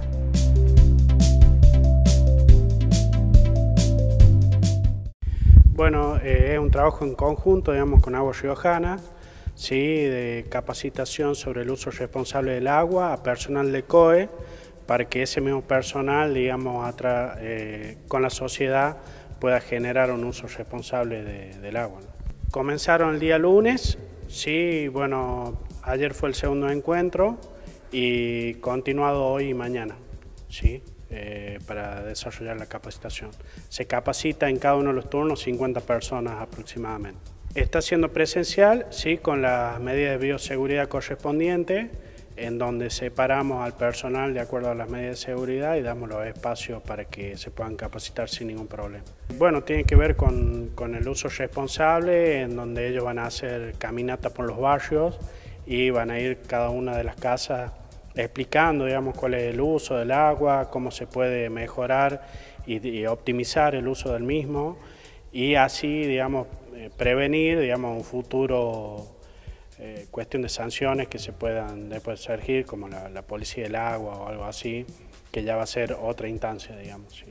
Bueno, eh, es un trabajo en conjunto, digamos, con Aguas Riojanas, sí, de capacitación sobre el uso responsable del agua a personal de C O E, para que ese mismo personal, digamos, atra, eh, con la sociedad pueda generar un uso responsable de, del agua, ¿no? Comenzaron el día lunes, sí, bueno, ayer fue el segundo encuentro y continuado hoy y mañana, sí, eh, para desarrollar la capacitación. Se capacita en cada uno de los turnos cincuenta personas aproximadamente. Está siendo presencial, sí, con las medidas de bioseguridad correspondientes, en donde separamos al personal de acuerdo a las medidas de seguridad y damos los espacios para que se puedan capacitar sin ningún problema. Bueno, tiene que ver con, con el uso responsable, en donde ellos van a hacer caminata por los barrios y van a ir cada una de las casas explicando, digamos, cuál es el uso del agua, cómo se puede mejorar y, y optimizar el uso del mismo y así, digamos, prevenir, digamos, un futuro Eh, cuestión de sanciones que se puedan después surgir, como la, la policía del agua o algo así, que ya va a ser otra instancia, digamos. Sí.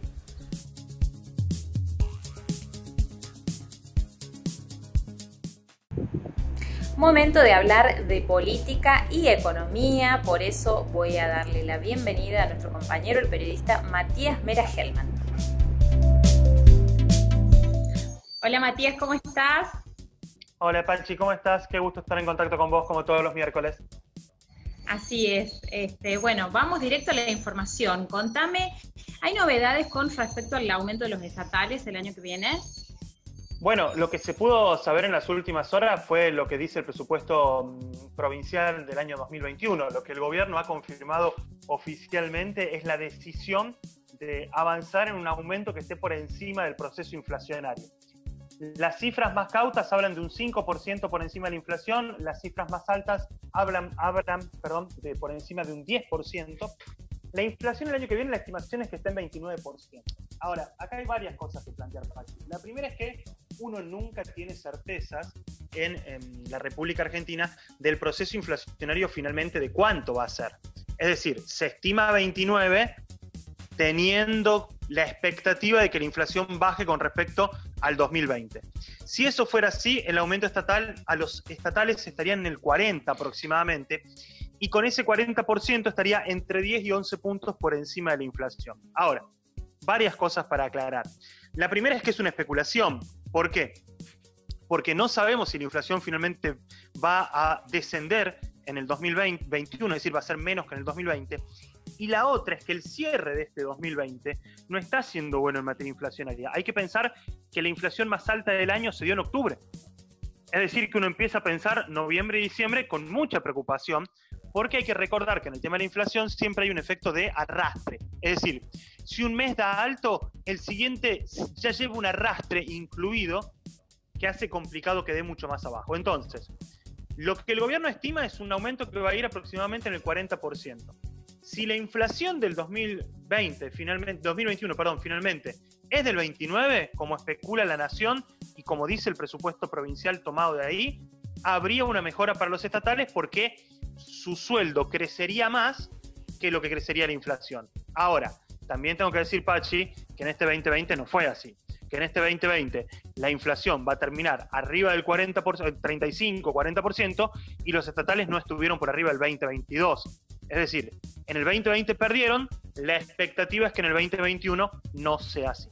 Momento de hablar de política y economía, por eso voy a darle la bienvenida a nuestro compañero, el periodista Matías Mera Hellman. Hola Matías, ¿cómo estás? Hola Panchi, ¿cómo estás? Qué gusto estar en contacto con vos como todos los miércoles. Así es. Este, bueno, vamos directo a la información. Contame, ¿hay novedades con respecto al aumento de los estatales el año que viene? Bueno, lo que se pudo saber en las últimas horas fue lo que dice el presupuesto provincial del año dos mil veintiuno. Lo que el gobierno ha confirmado oficialmente es la decisión de avanzar en un aumento que esté por encima del proceso inflacionario. Las cifras más cautas hablan de un cinco por ciento por encima de la inflación, las cifras más altas hablan, hablan perdón, de por encima de un diez por ciento. La inflación el año que viene, la estimación es que está en veintinueve por ciento. Ahora, acá hay varias cosas que plantear. La primera es que uno nunca tiene certezas en, en la República Argentina del proceso inflacionario finalmente de cuánto va a ser. Es decir, se estima veintinueve teniendo la expectativa de que la inflación baje con respecto al dos mil veinte. Si eso fuera así, el aumento estatal a los estatales estarían en el cuarenta aproximadamente, y con ese cuarenta por ciento estaría entre diez y once puntos por encima de la inflación. Ahora, varias cosas para aclarar. La primera es que es una especulación. ¿Por qué? Porque no sabemos si la inflación finalmente va a descender en el dos mil veintiuno, es decir, va a ser menos que en el dos mil veinte. Y la otra es que el cierre de este dos mil veinte no está siendo bueno en materia inflacionaria. Hay que pensar que la inflación más alta del año se dio en octubre. Es decir, que uno empieza a pensar noviembre y diciembre con mucha preocupación, porque hay que recordar que en el tema de la inflación siempre hay un efecto de arrastre. Es decir, si un mes da alto, el siguiente ya lleva un arrastre incluido que hace complicado que dé mucho más abajo. Entonces, lo que el gobierno estima es un aumento que va a ir aproximadamente en el cuarenta por ciento. Si la inflación del dos mil veinte, finalmente, dos mil veintiuno, perdón, finalmente, es del veintinueve, como especula la Nación y como dice el presupuesto provincial tomado de ahí, habría una mejora para los estatales porque su sueldo crecería más que lo que crecería la inflación. Ahora, también tengo que decir, Pachi, que en este veinte veinte no fue así. Que en este veinte veinte la inflación va a terminar arriba del cuarenta por ciento, treinta y cinco, cuarenta por ciento, y los estatales no estuvieron por arriba del veinte veintidós. Es decir, en el veinte veinte perdieron, la expectativa es que en el veinte veintiuno no sea así.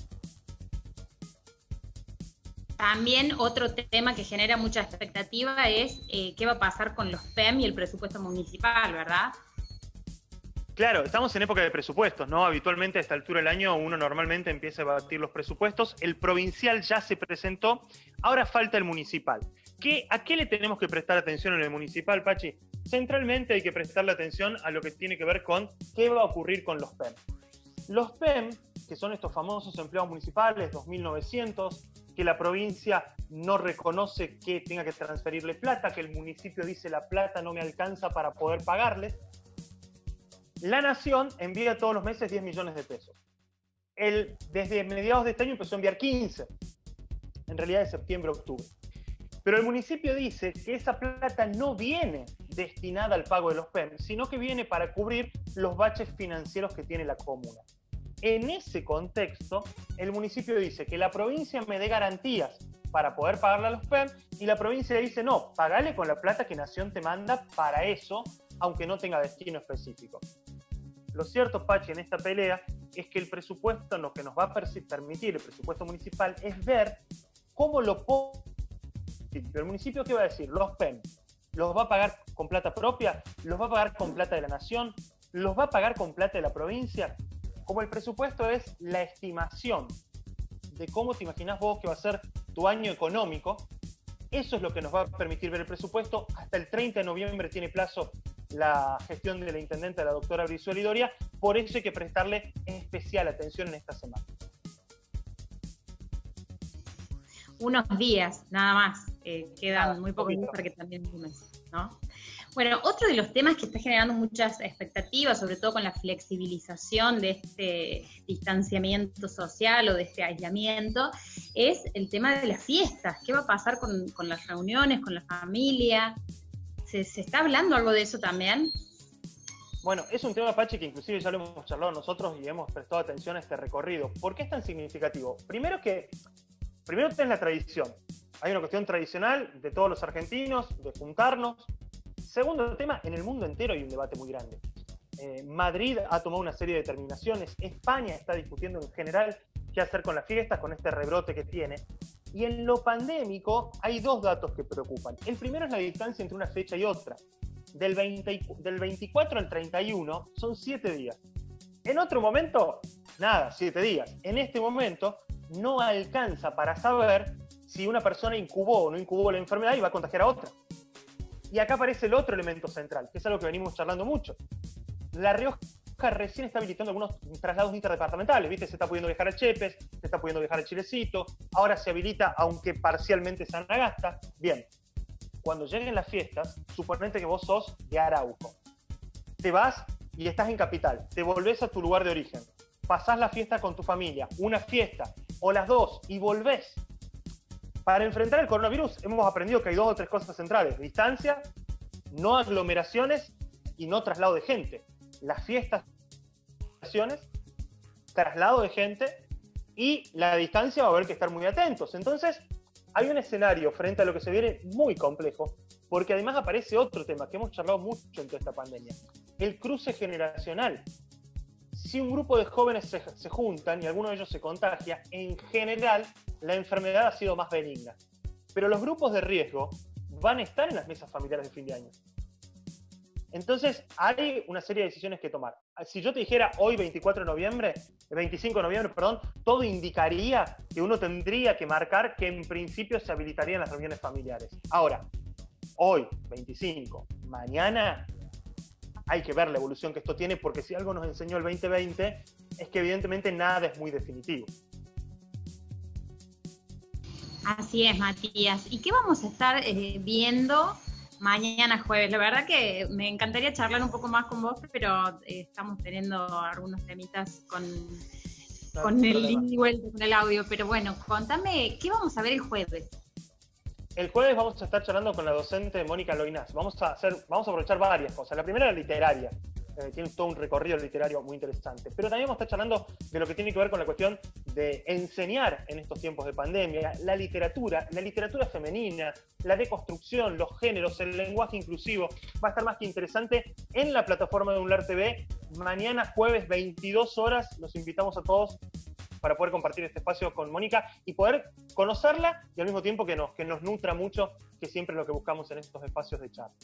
También otro tema que genera mucha expectativa es eh, qué va a pasar con los P E M y el presupuesto municipal, ¿verdad? Claro, estamos en época de presupuestos, ¿no? Habitualmente a esta altura del año uno normalmente empieza a debatir los presupuestos. El provincial ya se presentó, ahora falta el municipal. ¿Qué, ¿A qué le tenemos que prestar atención en el municipal, Pachi? Centralmente hay que prestarle atención a lo que tiene que ver con qué va a ocurrir con los P E M. Los P E M, que son estos famosos empleados municipales, dos mil novecientos, que la provincia no reconoce que tenga que transferirle plata, que el municipio dice la plata no me alcanza para poder pagarles. La Nación envía todos los meses diez millones de pesos. El, desde mediados de este año empezó a enviar quince, en realidad de septiembre a octubre. Pero el municipio dice que esa plata no viene destinada al pago de los P E M, sino que viene para cubrir los baches financieros que tiene la comuna. En ese contexto, el municipio dice que la provincia me dé garantías para poder pagarle a los P E M, y la provincia le dice, no, pagale con la plata que Nación te manda para eso, aunque no tenga destino específico. Lo cierto, Pachi, en esta pelea es que el presupuesto, lo que nos va a permitir el presupuesto municipal es ver cómo lo pone el municipio. ¿Qué va a decir? Los P E M, ¿los va a pagar con plata propia? ¿Los va a pagar con plata de la Nación? ¿Los va a pagar con plata de la provincia? Como el presupuesto es la estimación de cómo te imaginás vos que va a ser tu año económico, eso es lo que nos va a permitir ver el presupuesto. Hasta el treinta de noviembre tiene plazo la gestión de la intendente, la doctora Brizuela Doria, por eso hay que prestarle especial atención en esta semana. Unos días, nada más, eh, quedan ah, muy pocos días para que también un mes, ¿no? Bueno, otro de los temas que está generando muchas expectativas, sobre todo con la flexibilización de este distanciamiento social o de este aislamiento, es el tema de las fiestas. ¿Qué va a pasar con, con las reuniones, con la familia? ¿Se, ¿Se está hablando algo de eso también? Bueno, es un tema, Pachi, que inclusive ya lo hemos charlado nosotros y hemos prestado atención a este recorrido. ¿Por qué es tan significativo? Primero que, primero tenés la tradición. Hay una cuestión tradicional de todos los argentinos, de juntarnos. Segundo tema, en el mundo entero hay un debate muy grande. Eh, Madrid ha tomado una serie de determinaciones, España está discutiendo en general qué hacer con las fiestas, con este rebrote que tiene. Y en lo pandémico hay dos datos que preocupan. El primero es la distancia entre una fecha y otra. Del, veinte, del veinticuatro al treinta y uno son siete días. En otro momento, nada, siete días. En este momento no alcanza para saber si una persona incubó o no incubó la enfermedad y va a contagiar a otra. Y acá aparece el otro elemento central, que es algo que venimos charlando mucho. La Rioja recién está habilitando algunos traslados interdepartamentales, ¿viste? Se está pudiendo viajar a Chepes, se está pudiendo viajar a Chilecito, ahora se habilita, aunque parcialmente San Agasta. Bien, cuando lleguen las fiestas, suponete que vos sos de Arauco. Te vas y estás en Capital, te volvés a tu lugar de origen, pasás la fiesta con tu familia, una fiesta, o las dos, y volvés. Para enfrentar el coronavirus hemos aprendido que hay dos o tres cosas centrales: distancia, no aglomeraciones y no traslado de gente. Las fiestas, traslado de gente y la distancia va a haber que estar muy atentos. Entonces, hay un escenario frente a lo que se viene muy complejo, porque además aparece otro tema que hemos charlado mucho en toda esta pandemia: el cruce generacional. Si un grupo de jóvenes se, se juntan y alguno de ellos se contagia, en general la enfermedad ha sido más benigna. Pero los grupos de riesgo van a estar en las mesas familiares de fin de año. Entonces, hay una serie de decisiones que tomar. Si yo te dijera hoy, veinticuatro de noviembre, veinticinco de noviembre, perdón, todo indicaría que uno tendría que marcar que en principio se habilitarían las reuniones familiares. Ahora, hoy, veinticinco, mañana, hay que ver la evolución que esto tiene, porque si algo nos enseñó el veinte veinte, es que evidentemente nada es muy definitivo. Así es, Matías. ¿Y qué vamos a estar eh, viendo mañana jueves? La verdad que me encantaría charlar un poco más con vos, pero eh, estamos teniendo algunos temitas con, no, con el link y vuelta, con el audio. Pero bueno, contame, ¿qué vamos a ver el jueves? El jueves vamos a estar charlando con la docente Mónica Loinás. Vamos a hacer, vamos a aprovechar varias cosas. La primera, la literaria. Eh, tiene todo un recorrido literario muy interesante. Pero también vamos a estar charlando de lo que tiene que ver con la cuestión de enseñar en estos tiempos de pandemia, la literatura, la literatura femenina, la deconstrucción, los géneros, el lenguaje inclusivo. Va a estar más que interesante en la plataforma de UNLAR T V. Mañana jueves, veintidós horas, los invitamos a todos para poder compartir este espacio con Mónica y poder conocerla y al mismo tiempo que nos, que nos nutra mucho, que siempre es lo que buscamos en estos espacios de charla.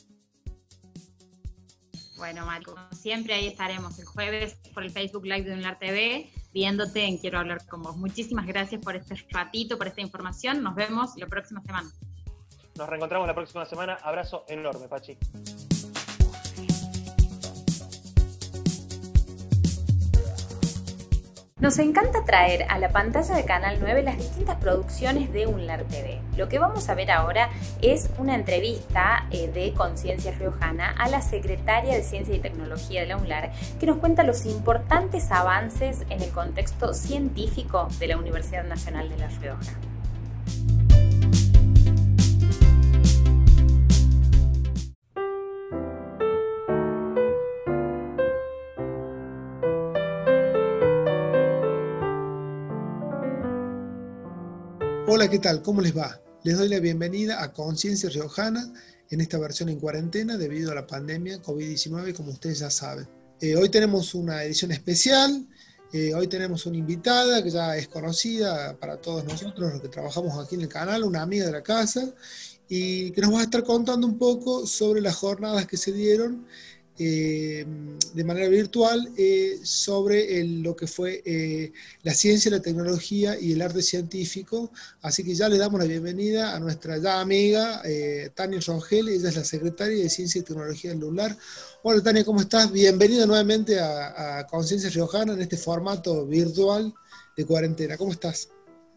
Bueno, Mari, como siempre, ahí estaremos el jueves por el Facebook Live de UNLAR T V, viéndote en Quiero Hablar con Vos. Muchísimas gracias por este ratito, por esta información. Nos vemos la próxima semana. Nos reencontramos la próxima semana. Abrazo enorme, Pachi. Nos encanta traer a la pantalla de Canal nueve las distintas producciones de UNLAR T V. Lo que vamos a ver ahora es una entrevista eh, de Conciencia Riojana a la secretaria de Ciencia y Tecnología de la UNLAR, que nos cuenta los importantes avances en el contexto científico de la Universidad Nacional de La Rioja. Hola, ¿qué tal? ¿Cómo les va? Les doy la bienvenida a Conciencia Riojana en esta versión en cuarentena debido a la pandemia COVID diecinueve, como ustedes ya saben. Eh, hoy tenemos una edición especial, eh, hoy tenemos una invitada que ya es conocida para todos nosotros, los que trabajamos aquí en el canal, una amiga de la casa, y que nos va a estar contando un poco sobre las jornadas que se dieron Eh, de manera virtual eh, sobre el, lo que fue eh, la ciencia, la tecnología y el arte científico. Así que ya le damos la bienvenida a nuestra ya amiga eh, Tania Rogel. Ella es la secretaria de Ciencia y Tecnología del UNLAR. Hola Tania, ¿cómo estás? Bienvenida nuevamente a, a Conciencia Riojana en este formato virtual de cuarentena. ¿Cómo estás?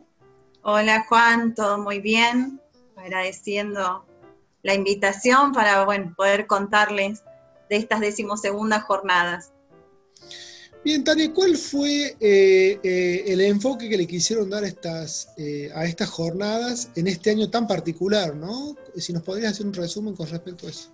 Hola Juan, todo muy bien. Agradeciendo la invitación para bueno, poder contarles de estas decimosegundas jornadas. Bien, Tania, ¿cuál fue eh, eh, el enfoque que le quisieron dar a estas, eh, a estas jornadas en este año tan particular, ¿no? Si nos podrías hacer un resumen con respecto a eso.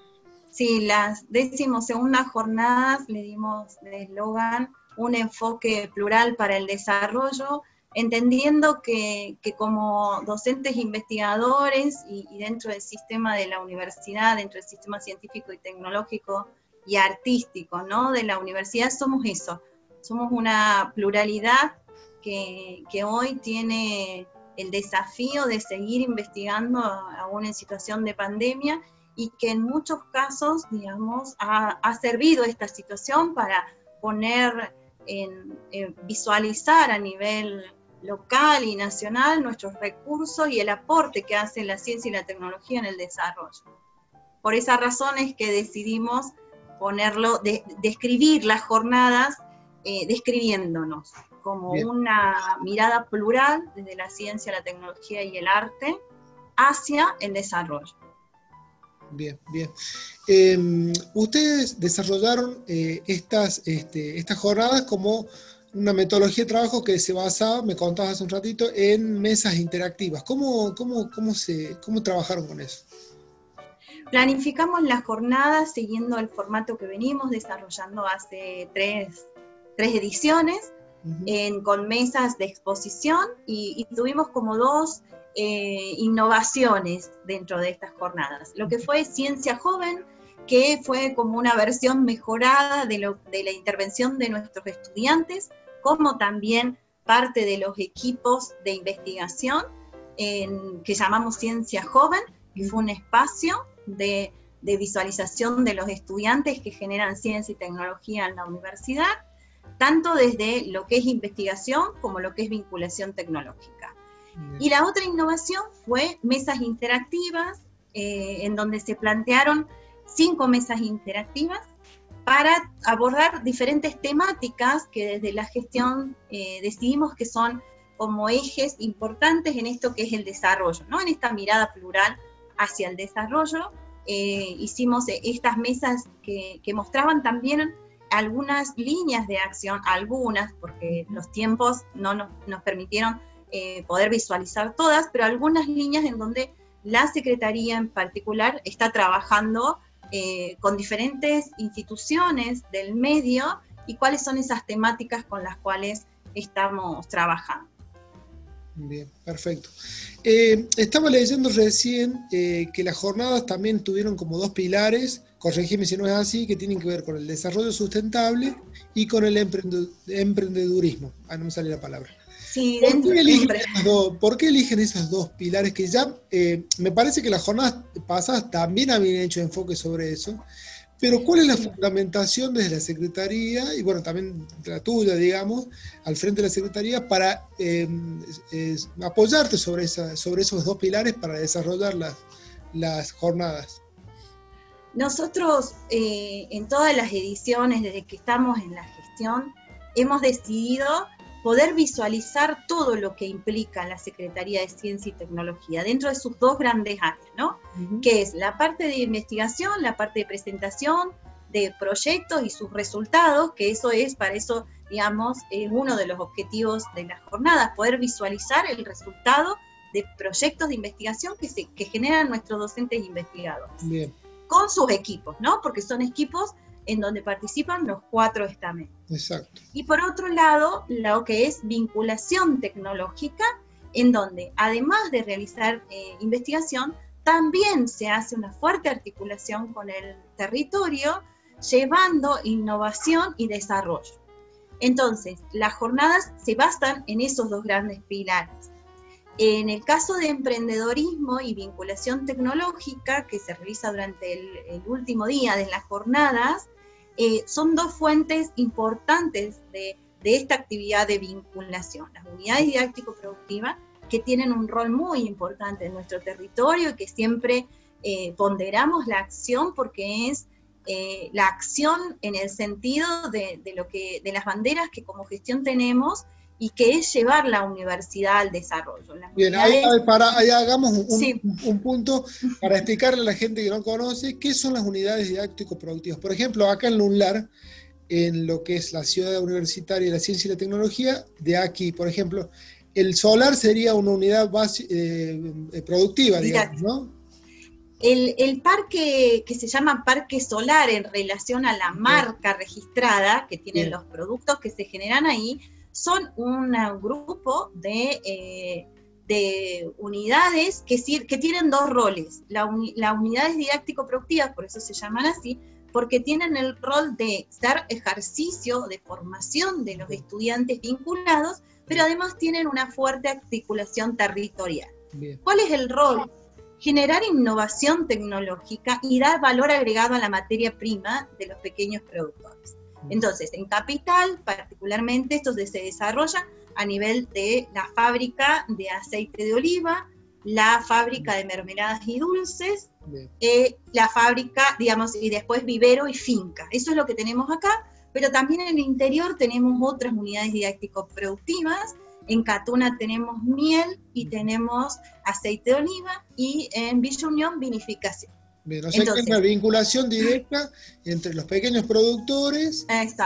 Sí, las decimosegundas jornadas le dimos de eslogan un enfoque plural para el desarrollo, entendiendo que, que como docentes investigadores y, y dentro del sistema de la universidad, dentro del sistema científico y tecnológico y artístico, ¿no? de la universidad, somos eso, somos una pluralidad que, que hoy tiene el desafío de seguir investigando aún en situación de pandemia y que en muchos casos, digamos, ha, ha servido esta situación para poner en, en visualizar a nivel local y nacional nuestros recursos y el aporte que hace la ciencia y la tecnología en el desarrollo. Por esa razón es que decidimos ponerlo, de, describir las jornadas eh, describiéndonos como Bien. Una mirada plural desde la ciencia, la tecnología y el arte hacia el desarrollo. Bien, bien. Eh, ustedes desarrollaron eh, estas, este, estas jornadas como una metodología de trabajo que se basaba, me contabas hace un ratito, en mesas interactivas. ¿Cómo, cómo, cómo, se, cómo trabajaron con eso? Planificamos las jornadas siguiendo el formato que venimos desarrollando hace tres, tres ediciones, uh-huh. en, con mesas de exposición, y, y tuvimos como dos eh, innovaciones dentro de estas jornadas. Lo que fue Ciencia Joven, que fue como una versión mejorada de, lo, de la intervención de nuestros estudiantes, como también parte de los equipos de investigación en, que llamamos Ciencia Joven, que fue un espacio de, de visualización de los estudiantes que generan ciencia y tecnología en la universidad, tanto desde lo que es investigación como lo que es vinculación tecnológica. Bien. Y la otra innovación fue mesas interactivas, eh, en donde se plantearon cinco mesas interactivas para abordar diferentes temáticas que desde la gestión eh, decidimos que son como ejes importantes en esto que es el desarrollo, ¿no? En esta mirada plural hacia el desarrollo. Eh, hicimos estas mesas que, que mostraban también algunas líneas de acción, algunas, porque los tiempos no nos, nos permitieron eh, poder visualizar todas, pero algunas líneas en donde la Secretaría en particular está trabajando eh, con diferentes instituciones del medio y cuáles son esas temáticas con las cuales estamos trabajando. Bien, perfecto. Eh, estaba leyendo recién eh, que las jornadas también tuvieron como dos pilares, corregime si no es así, que tienen que ver con el desarrollo sustentable y con el emprende- emprendedurismo. Ah, no me sale la palabra. Sí, ¿Por qué eligen esos dos, ¿por qué eligen esos dos pilares que ya, eh, me parece que las jornadas pasadas también habían hecho enfoque sobre eso, pero cuál es la fundamentación desde la Secretaría, y bueno, también la tuya, digamos, al frente de la Secretaría, para eh, eh, apoyarte sobre, esa, sobre esos dos pilares para desarrollar las, las jornadas? Nosotros, eh, en todas las ediciones, desde que estamos en la gestión, hemos decidido poder visualizar todo lo que implica la Secretaría de Ciencia y Tecnología dentro de sus dos grandes áreas, ¿no? Uh-huh. Que es la parte de investigación, la parte de presentación de proyectos y sus resultados, que eso es, para eso, digamos, es uno de los objetivos de las jornadas, poder visualizar el resultado de proyectos de investigación que, se, que generan nuestros docentes investigadores. Bien. Con sus equipos, ¿no? Porque son equipos en donde participan los cuatro estamentos. Exacto. Y por otro lado, lo que es vinculación tecnológica, en donde además de realizar eh, investigación, también se hace una fuerte articulación con el territorio, llevando innovación y desarrollo. Entonces, las jornadas se basan en esos dos grandes pilares. En el caso de emprendedorismo y vinculación tecnológica, que se realiza durante el, el último día de las jornadas, eh, son dos fuentes importantes de, de esta actividad de vinculación. Las unidades didáctico-productivas, que tienen un rol muy importante en nuestro territorio y que siempre eh, ponderamos la acción porque es eh, la acción en el sentido de, de, lo que, de las banderas que como gestión tenemos, y que es llevar la universidad al desarrollo. Las Bien, ahí, ahí, para, ahí hagamos un, sí. un, un punto para explicarle a la gente que no conoce qué son las unidades didáctico-productivas. Por ejemplo, acá en LUNLAR, en lo que es la ciudad universitaria de la ciencia y la tecnología, de aquí, por ejemplo, el solar sería una unidad base, eh, productiva, digamos, ¿no? El, el parque que se llama Parque Solar en relación a la marca registrada que tienen Bien. Los productos que se generan ahí, son un grupo de, eh, de unidades que, que tienen dos roles. La uni, las unidades didáctico-productivas, por eso se llaman así, porque tienen el rol de ser ejercicio de formación de los estudiantes vinculados, pero además tienen una fuerte articulación territorial. Bien. ¿Cuál es el rol? Generar innovación tecnológica y dar valor agregado a la materia prima de los pequeños productores. Entonces, en Capital, particularmente, esto se desarrolla a nivel de la fábrica de aceite de oliva, la fábrica de mermeladas y dulces, eh, la fábrica, digamos, y después vivero y finca. Eso es lo que tenemos acá, pero también en el interior tenemos otras unidades didáctico-productivas. En Catuna tenemos miel y tenemos aceite de oliva, y en Villa Unión, vinificación. Bien, o sea, Entonces, que hay una vinculación directa entre los pequeños productores exacto.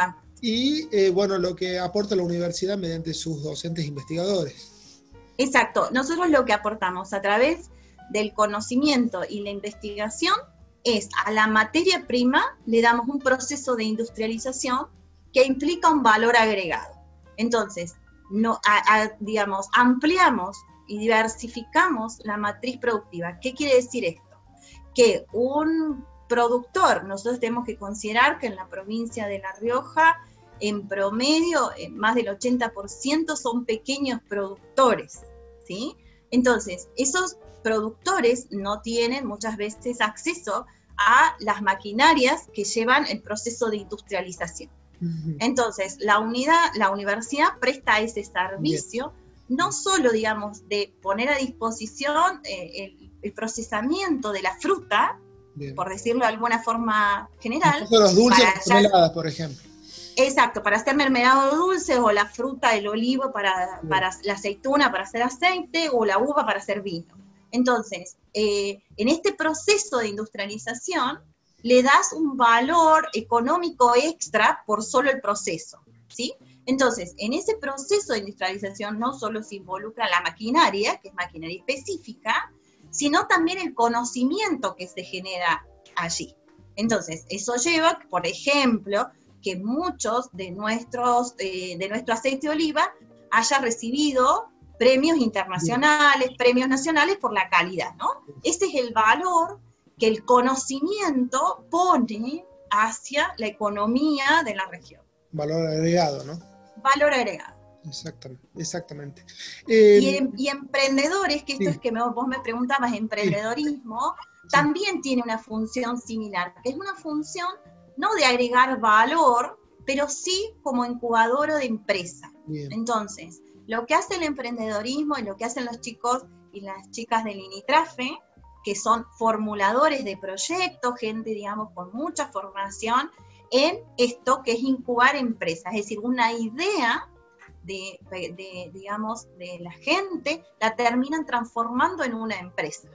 y eh, bueno, lo que aporta la universidad mediante sus docentes investigadores. Exacto, nosotros lo que aportamos a través del conocimiento y la investigación es a la materia prima le damos un proceso de industrialización que implica un valor agregado. Entonces, no, a, a, digamos, ampliamos y diversificamos la matriz productiva. ¿Qué quiere decir esto? Que un productor, nosotros tenemos que considerar que en la provincia de La Rioja, en promedio, más del ochenta por ciento son pequeños productores, ¿sí? Entonces, esos productores no tienen muchas veces acceso a las maquinarias que llevan el proceso de industrialización. Uh-huh. Entonces, la unidad, la universidad presta ese servicio, bien, no solo, digamos, de poner a disposición eh, el, el procesamiento de la fruta, bien, por decirlo de alguna forma general. Los dulces, las mermeladas, por ejemplo. Exacto, para hacer mermelado dulce, o la fruta, el olivo para, para la aceituna para hacer aceite, o la uva para hacer vino. Entonces, eh, en este proceso de industrialización, le das un valor económico extra por solo el proceso, ¿sí? Entonces, en ese proceso de industrialización no solo se involucra la maquinaria, que es maquinaria específica, sino también el conocimiento que se genera allí. Entonces, eso lleva, por ejemplo, que muchos de, nuestros, eh, de nuestro aceite de oliva haya recibido premios internacionales, bien, premios nacionales por la calidad, ¿no? Ese es el valor que el conocimiento pone hacia la economía de la región. Valor agregado, ¿no? Valor agregado. Exactamente, exactamente. Eh, y, en, y emprendedores, que esto sí, es que me, vos me preguntabas, emprendedorismo, sí, también tiene una función similar, que es una función no de agregar valor, pero sí como incubadora de empresa. Bien. Entonces, lo que hace el emprendedorismo y lo que hacen los chicos y las chicas del INITRAFE, que son formuladores de proyectos, gente, digamos, con mucha formación en esto que es incubar empresas, es decir, una idea de, de, digamos, de la gente, la terminan transformando en una empresa.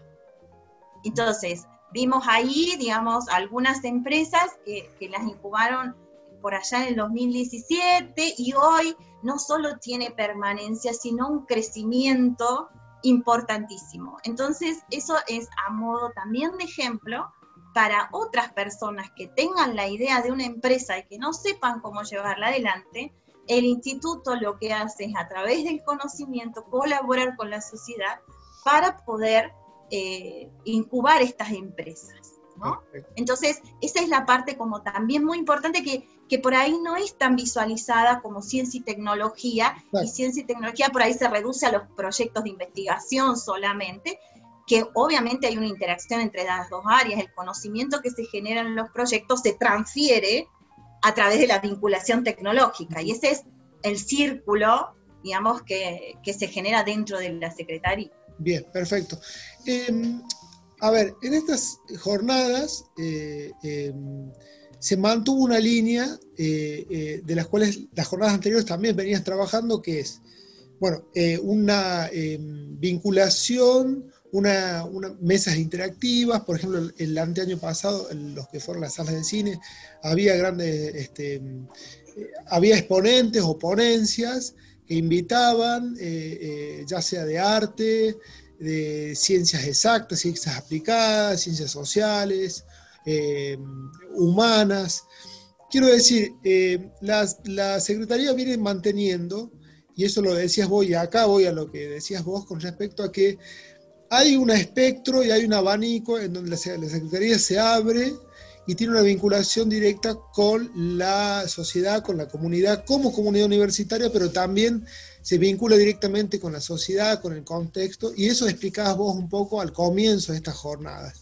Entonces, vimos ahí, digamos, algunas empresas que, que las incubaron por allá en el dos mil diecisiete, y hoy no solo tiene permanencia, sino un crecimiento importantísimo. Entonces, eso es a modo también de ejemplo para otras personas que tengan la idea de una empresa y que no sepan cómo llevarla adelante. El instituto lo que hace es, a través del conocimiento, colaborar con la sociedad para poder eh, incubar estas empresas, ¿no? Entonces, esa es la parte como también muy importante que, que por ahí no es tan visualizada como ciencia y tecnología, claro, y ciencia y tecnología por ahí se reduce a los proyectos de investigación solamente, que obviamente hay una interacción entre las dos áreas, el conocimiento que se genera en los proyectos se transfiere a través de la vinculación tecnológica, y ese es el círculo, digamos, que, que se genera dentro de la Secretaría. Bien, perfecto. Eh, a ver, en estas jornadas eh, eh, se mantuvo una línea eh, eh, de las cuales las jornadas anteriores también venías trabajando, que es, bueno, eh, una eh, vinculación, una, una mesas interactivas. Por ejemplo, el, el anteaño pasado, en los que fueron las salas de cine, había grandes, este, eh, había exponentes o ponencias que invitaban, eh, eh, ya sea de arte, de ciencias exactas, ciencias aplicadas, ciencias sociales, eh, humanas. Quiero decir, eh, la, la Secretaría viene manteniendo, y eso lo decías vos, y acá voy a lo que decías vos con respecto a que hay un espectro y hay un abanico en donde la, la Secretaría se abre y tiene una vinculación directa con la sociedad, con la comunidad, como comunidad universitaria, pero también se vincula directamente con la sociedad, con el contexto, y eso explicabas vos un poco al comienzo de estas jornadas.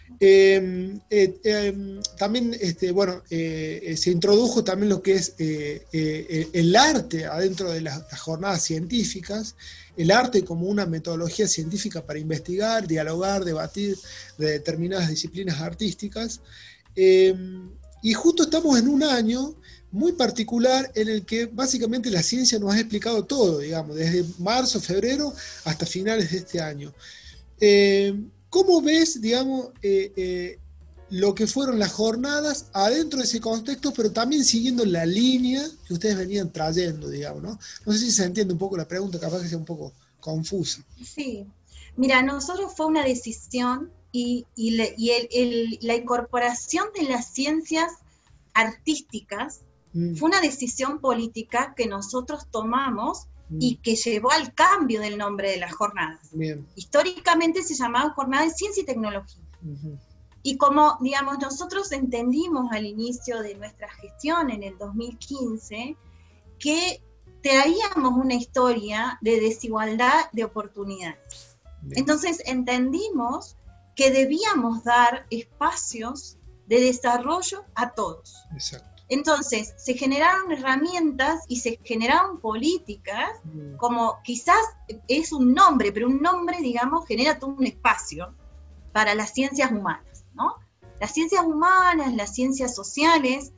Eh, eh, eh, también, este, bueno, eh, se introdujo también lo que es eh, eh, el arte adentro de las, las jornadas científicas, el arte como una metodología científica para investigar, dialogar, debatir de determinadas disciplinas artísticas. Eh, y justo estamos en un año muy particular en el que básicamente la ciencia nos ha explicado todo, digamos, desde marzo, febrero hasta finales de este año. Eh, ¿Cómo ves, digamos, eh, eh, lo que fueron las jornadas adentro de ese contexto, pero también siguiendo la línea que ustedes venían trayendo, digamos, ¿no? No sé si se entiende un poco la pregunta, capaz que sea un poco confusa. Sí, mira, nosotros fue una decisión y, y, le, y el, el, la incorporación de las ciencias artísticas mm. fue una decisión política que nosotros tomamos mm. y que llevó al cambio del nombre de las jornadas. Bien. Históricamente se llamaban Jornadas de Ciencia y Tecnología. Uh-huh. Y como, digamos, nosotros entendimos al inicio de nuestra gestión en el dos mil quince que traíamos una historia de desigualdad de oportunidades. Bien. Entonces entendimos que debíamos dar espacios de desarrollo a todos. Exacto. Entonces se generaron herramientas y se generaron políticas, mm. como quizás es un nombre, pero un nombre, digamos, genera todo un espacio para las ciencias humanas, ¿no? Las ciencias humanas, las ciencias sociales,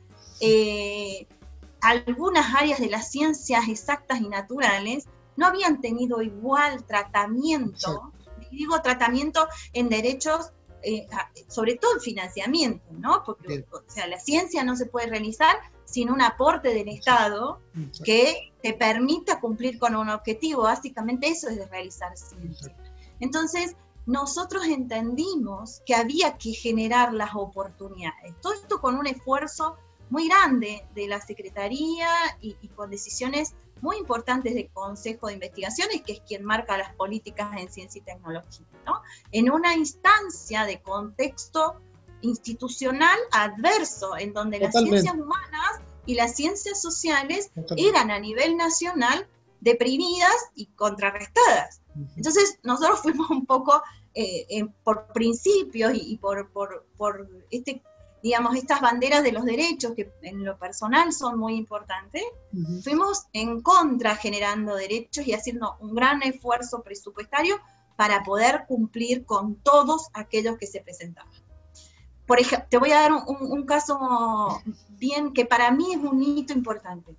eh, algunas áreas de las ciencias exactas y naturales no habían tenido igual tratamiento, sí. digo tratamiento en derechos, eh, sobre todo en financiamiento, ¿no? Porque o sea, la ciencia no se puede realizar sin un aporte del Estado sí. que te permita cumplir con un objetivo. Básicamente eso es de realizar ciencia. Entonces, nosotros entendimos que había que generar las oportunidades. Todo esto con un esfuerzo muy grande de la Secretaría y, y con decisiones muy importantes del Consejo de Investigaciones, que es quien marca las políticas en ciencia y tecnología, ¿no? En una instancia de contexto institucional adverso, en donde Totalmente. Las ciencias humanas y las ciencias sociales Totalmente. Eran a nivel nacional deprimidas y contrarrestadas. Entonces nosotros fuimos un poco eh, eh, por principios y, y por, por, por este, digamos, estas banderas de los derechos que en lo personal son muy importantes, uh-huh. fuimos en contra generando derechos y haciendo un gran esfuerzo presupuestario para poder cumplir con todos aquellos que se presentaban. Por ejemplo, te voy a dar un, un, un caso bien que para mí es un hito importante.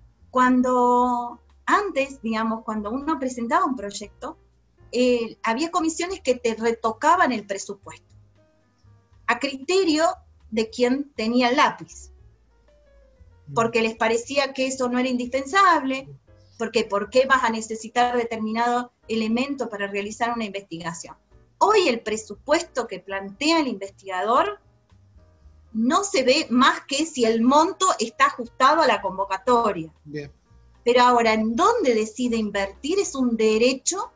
Cuando antes, digamos, cuando uno presentaba un proyecto, eh, había comisiones que te retocaban el presupuesto, a criterio de quien tenía el lápiz, porque les parecía que eso no era indispensable, porque ¿por qué vas a necesitar determinado elemento para realizar una investigación? Hoy el presupuesto que plantea el investigador no se ve más que si el monto está ajustado a la convocatoria. Bien. Pero ahora, en dónde decide invertir es un derecho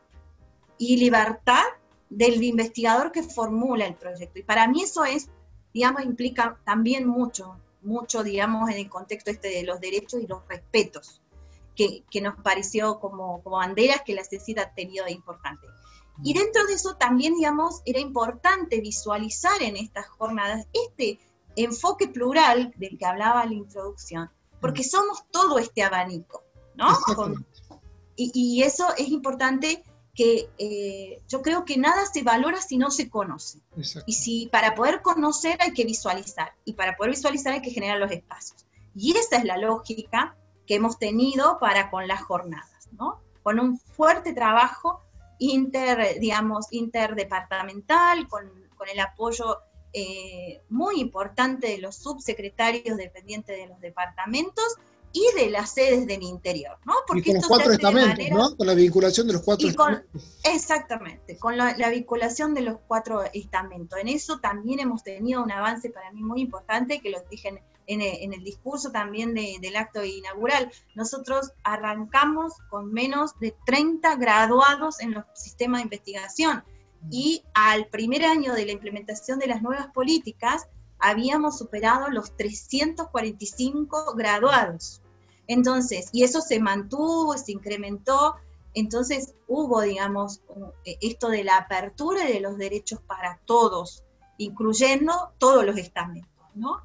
y libertad del investigador que formula el proyecto. Y para mí eso es, digamos, implica también mucho, mucho, digamos, en el contexto este de los derechos y los respetos, que, que nos pareció como, como banderas que la CECIT ha tenido de importante. Y dentro de eso también, digamos, era importante visualizar en estas jornadas este enfoque plural del que hablaba en la introducción, porque somos todo este abanico, ¿no? Con, y, y eso es importante que eh, yo creo que nada se valora si no se conoce. Exacto. Y si para poder conocer hay que visualizar, y para poder visualizar hay que generar los espacios. Y esa es la lógica que hemos tenido para con las jornadas, ¿no? Con un fuerte trabajo inter, digamos, interdepartamental, con, con el apoyo eh, muy importante de los subsecretarios dependientes de los departamentos y de las sedes del interior, ¿no? Porque y con los cuatro estamentos, manera, ¿no? Con la vinculación de los cuatro con, estamentos. Exactamente, con la, la vinculación de los cuatro estamentos. En eso también hemos tenido un avance para mí muy importante, que lo dije en, en, el, en el discurso también de, del acto inaugural. Nosotros arrancamos con menos de treinta graduados en los sistemas de investigación, y al primer año de la implementación de las nuevas políticas habíamos superado los trescientos cuarenta y cinco graduados. Entonces, y eso se mantuvo, se incrementó, entonces hubo, digamos, esto de la apertura y de los derechos para todos, incluyendo todos los estamentos, ¿no?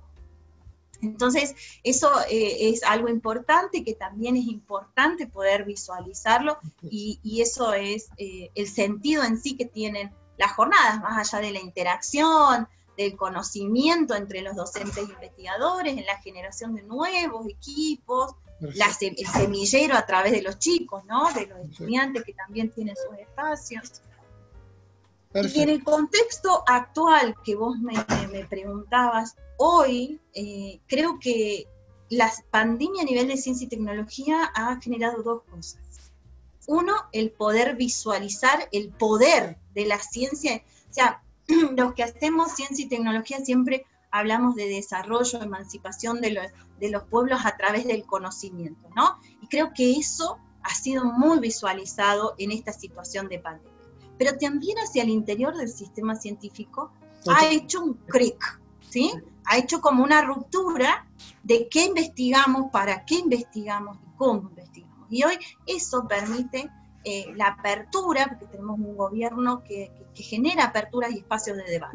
Entonces, eso eh, es algo importante, que también es importante poder visualizarlo, y, y eso es eh, el sentido en sí que tienen las jornadas, más allá de la interacción, del conocimiento entre los docentes e investigadores, en la generación de nuevos equipos, la, el semillero a través de los chicos, ¿no? De los estudiantes que también tienen sus espacios. Perfecto. Y en el contexto actual que vos me, me preguntabas, hoy eh, creo que la pandemia a nivel de ciencia y tecnología ha generado dos cosas. Uno, el poder visualizar el poder de la ciencia. O sea, los que hacemos ciencia y tecnología siempre hablamos de desarrollo, emancipación de los, de los pueblos a través del conocimiento, ¿no? Y creo que eso ha sido muy visualizado en esta situación de pandemia. Pero también hacia el interior del sistema científico ha hecho un clic, ¿sí? Ha hecho como una ruptura de qué investigamos, para qué investigamos y cómo investigamos. Y hoy eso permite eh, la apertura, porque tenemos un gobierno que, que, que genera aperturas y espacios de debate.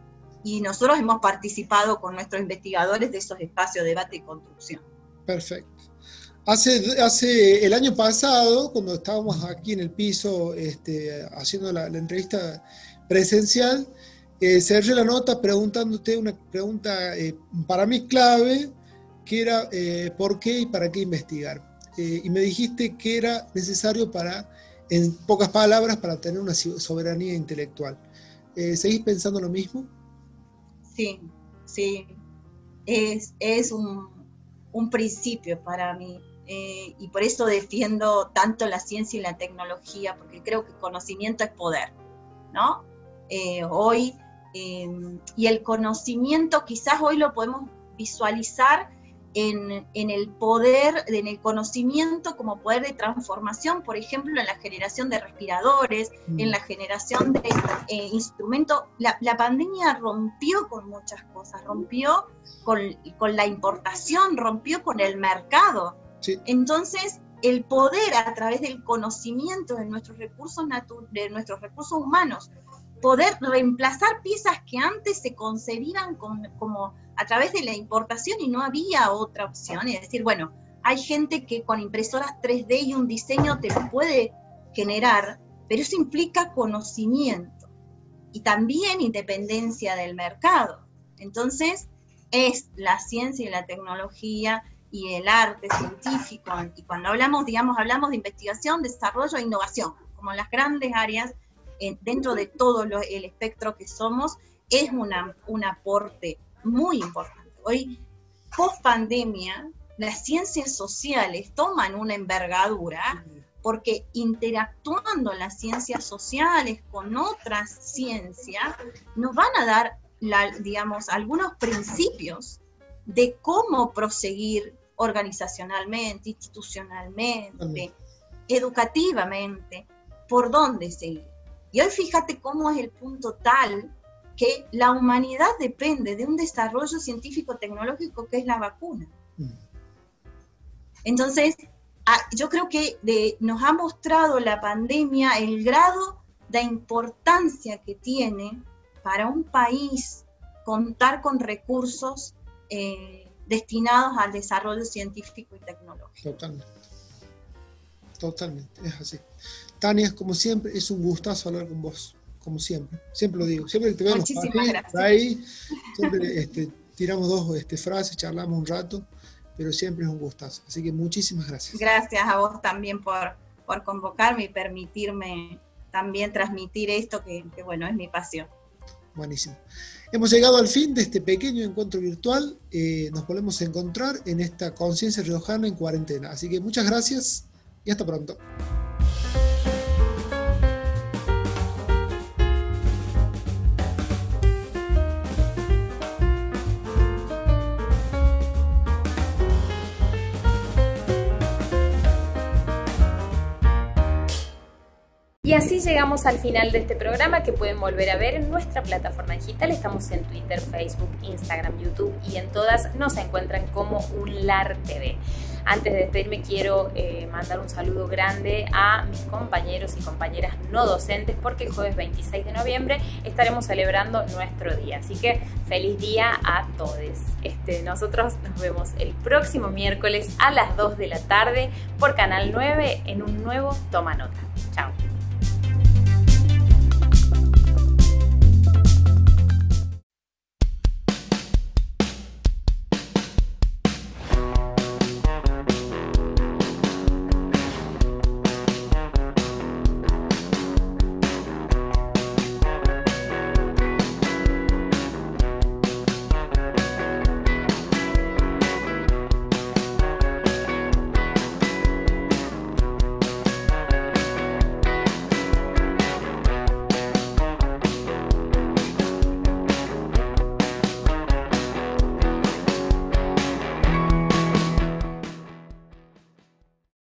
Y nosotros hemos participado con nuestros investigadores de esos espacios de debate y construcción. Perfecto. Hace, hace el año pasado, cuando estábamos aquí en el piso este, haciendo la, la entrevista presencial, eh, cerré la nota preguntándote una pregunta eh, para mí clave, que era eh, ¿por qué y para qué investigar? Eh, y me dijiste que era necesario para, en pocas palabras, para tener una soberanía intelectual. Eh, ¿Seguís pensando lo mismo? Sí, sí, es, es un, un principio para mí, eh, y por eso defiendo tanto la ciencia y la tecnología, porque creo que conocimiento es poder, ¿no? Eh, hoy, eh, y el conocimiento quizás hoy lo podemos visualizar en, en el poder, en el conocimiento como poder de transformación, por ejemplo, en la generación de respiradores, mm. en la generación de eh, instrumentos. La, la pandemia rompió con muchas cosas, rompió con, con la importación, rompió con el mercado. Sí. Entonces, el poder a través del conocimiento de nuestros recursos natu- de nuestros recursos humanos, poder reemplazar piezas que antes se concebían con, como a través de la importación y no había otra opción. Es decir, bueno, hay gente que con impresoras tres D y un diseño te lo puede generar, pero eso implica conocimiento y también independencia del mercado. Entonces, es la ciencia y la tecnología y el arte científico, y cuando hablamos, digamos, hablamos de investigación, desarrollo e innovación, como las grandes áreas eh, dentro de todo lo, el espectro que somos, es una, un aporte muy importante. Hoy, post pandemia, las ciencias sociales toman una envergadura porque interactuando las ciencias sociales con otras ciencias nos van a dar, la, digamos, algunos principios de cómo proseguir organizacionalmente, institucionalmente, educativamente, por dónde seguir. Y hoy fíjate cómo es el punto tal que la humanidad depende de un desarrollo científico-tecnológico que es la vacuna. Entonces, yo creo que de, nos ha mostrado la pandemia el grado de importancia que tiene para un país contar con recursos eh, destinados al desarrollo científico y tecnológico. Totalmente. Totalmente, es así. Tania, como siempre, es un gustazo hablar con vos. Como siempre, siempre lo digo, siempre que te vemos por ahí, siempre este, tiramos dos este, frases, charlamos un rato, pero siempre es un gustazo, así que muchísimas gracias. Gracias a vos también por, por convocarme y permitirme también transmitir esto que, que bueno, es mi pasión. Buenísimo. Hemos llegado al fin de este pequeño encuentro virtual, eh, nos volvemos a encontrar en esta Conciencia Riojana en cuarentena, así que muchas gracias y hasta pronto. Y así llegamos al final de este programa que pueden volver a ver en nuestra plataforma digital. Estamos en Twitter, Facebook, Instagram, YouTube y en todas nos encuentran como UNLAR T V. Antes de despedirme quiero eh, mandar un saludo grande a mis compañeros y compañeras no docentes porque el jueves veintiséis de noviembre estaremos celebrando nuestro día. Así que feliz día a todos. Este, nosotros nos vemos el próximo miércoles a las dos de la tarde por Canal nueve en un nuevo Toma Nota. Chao.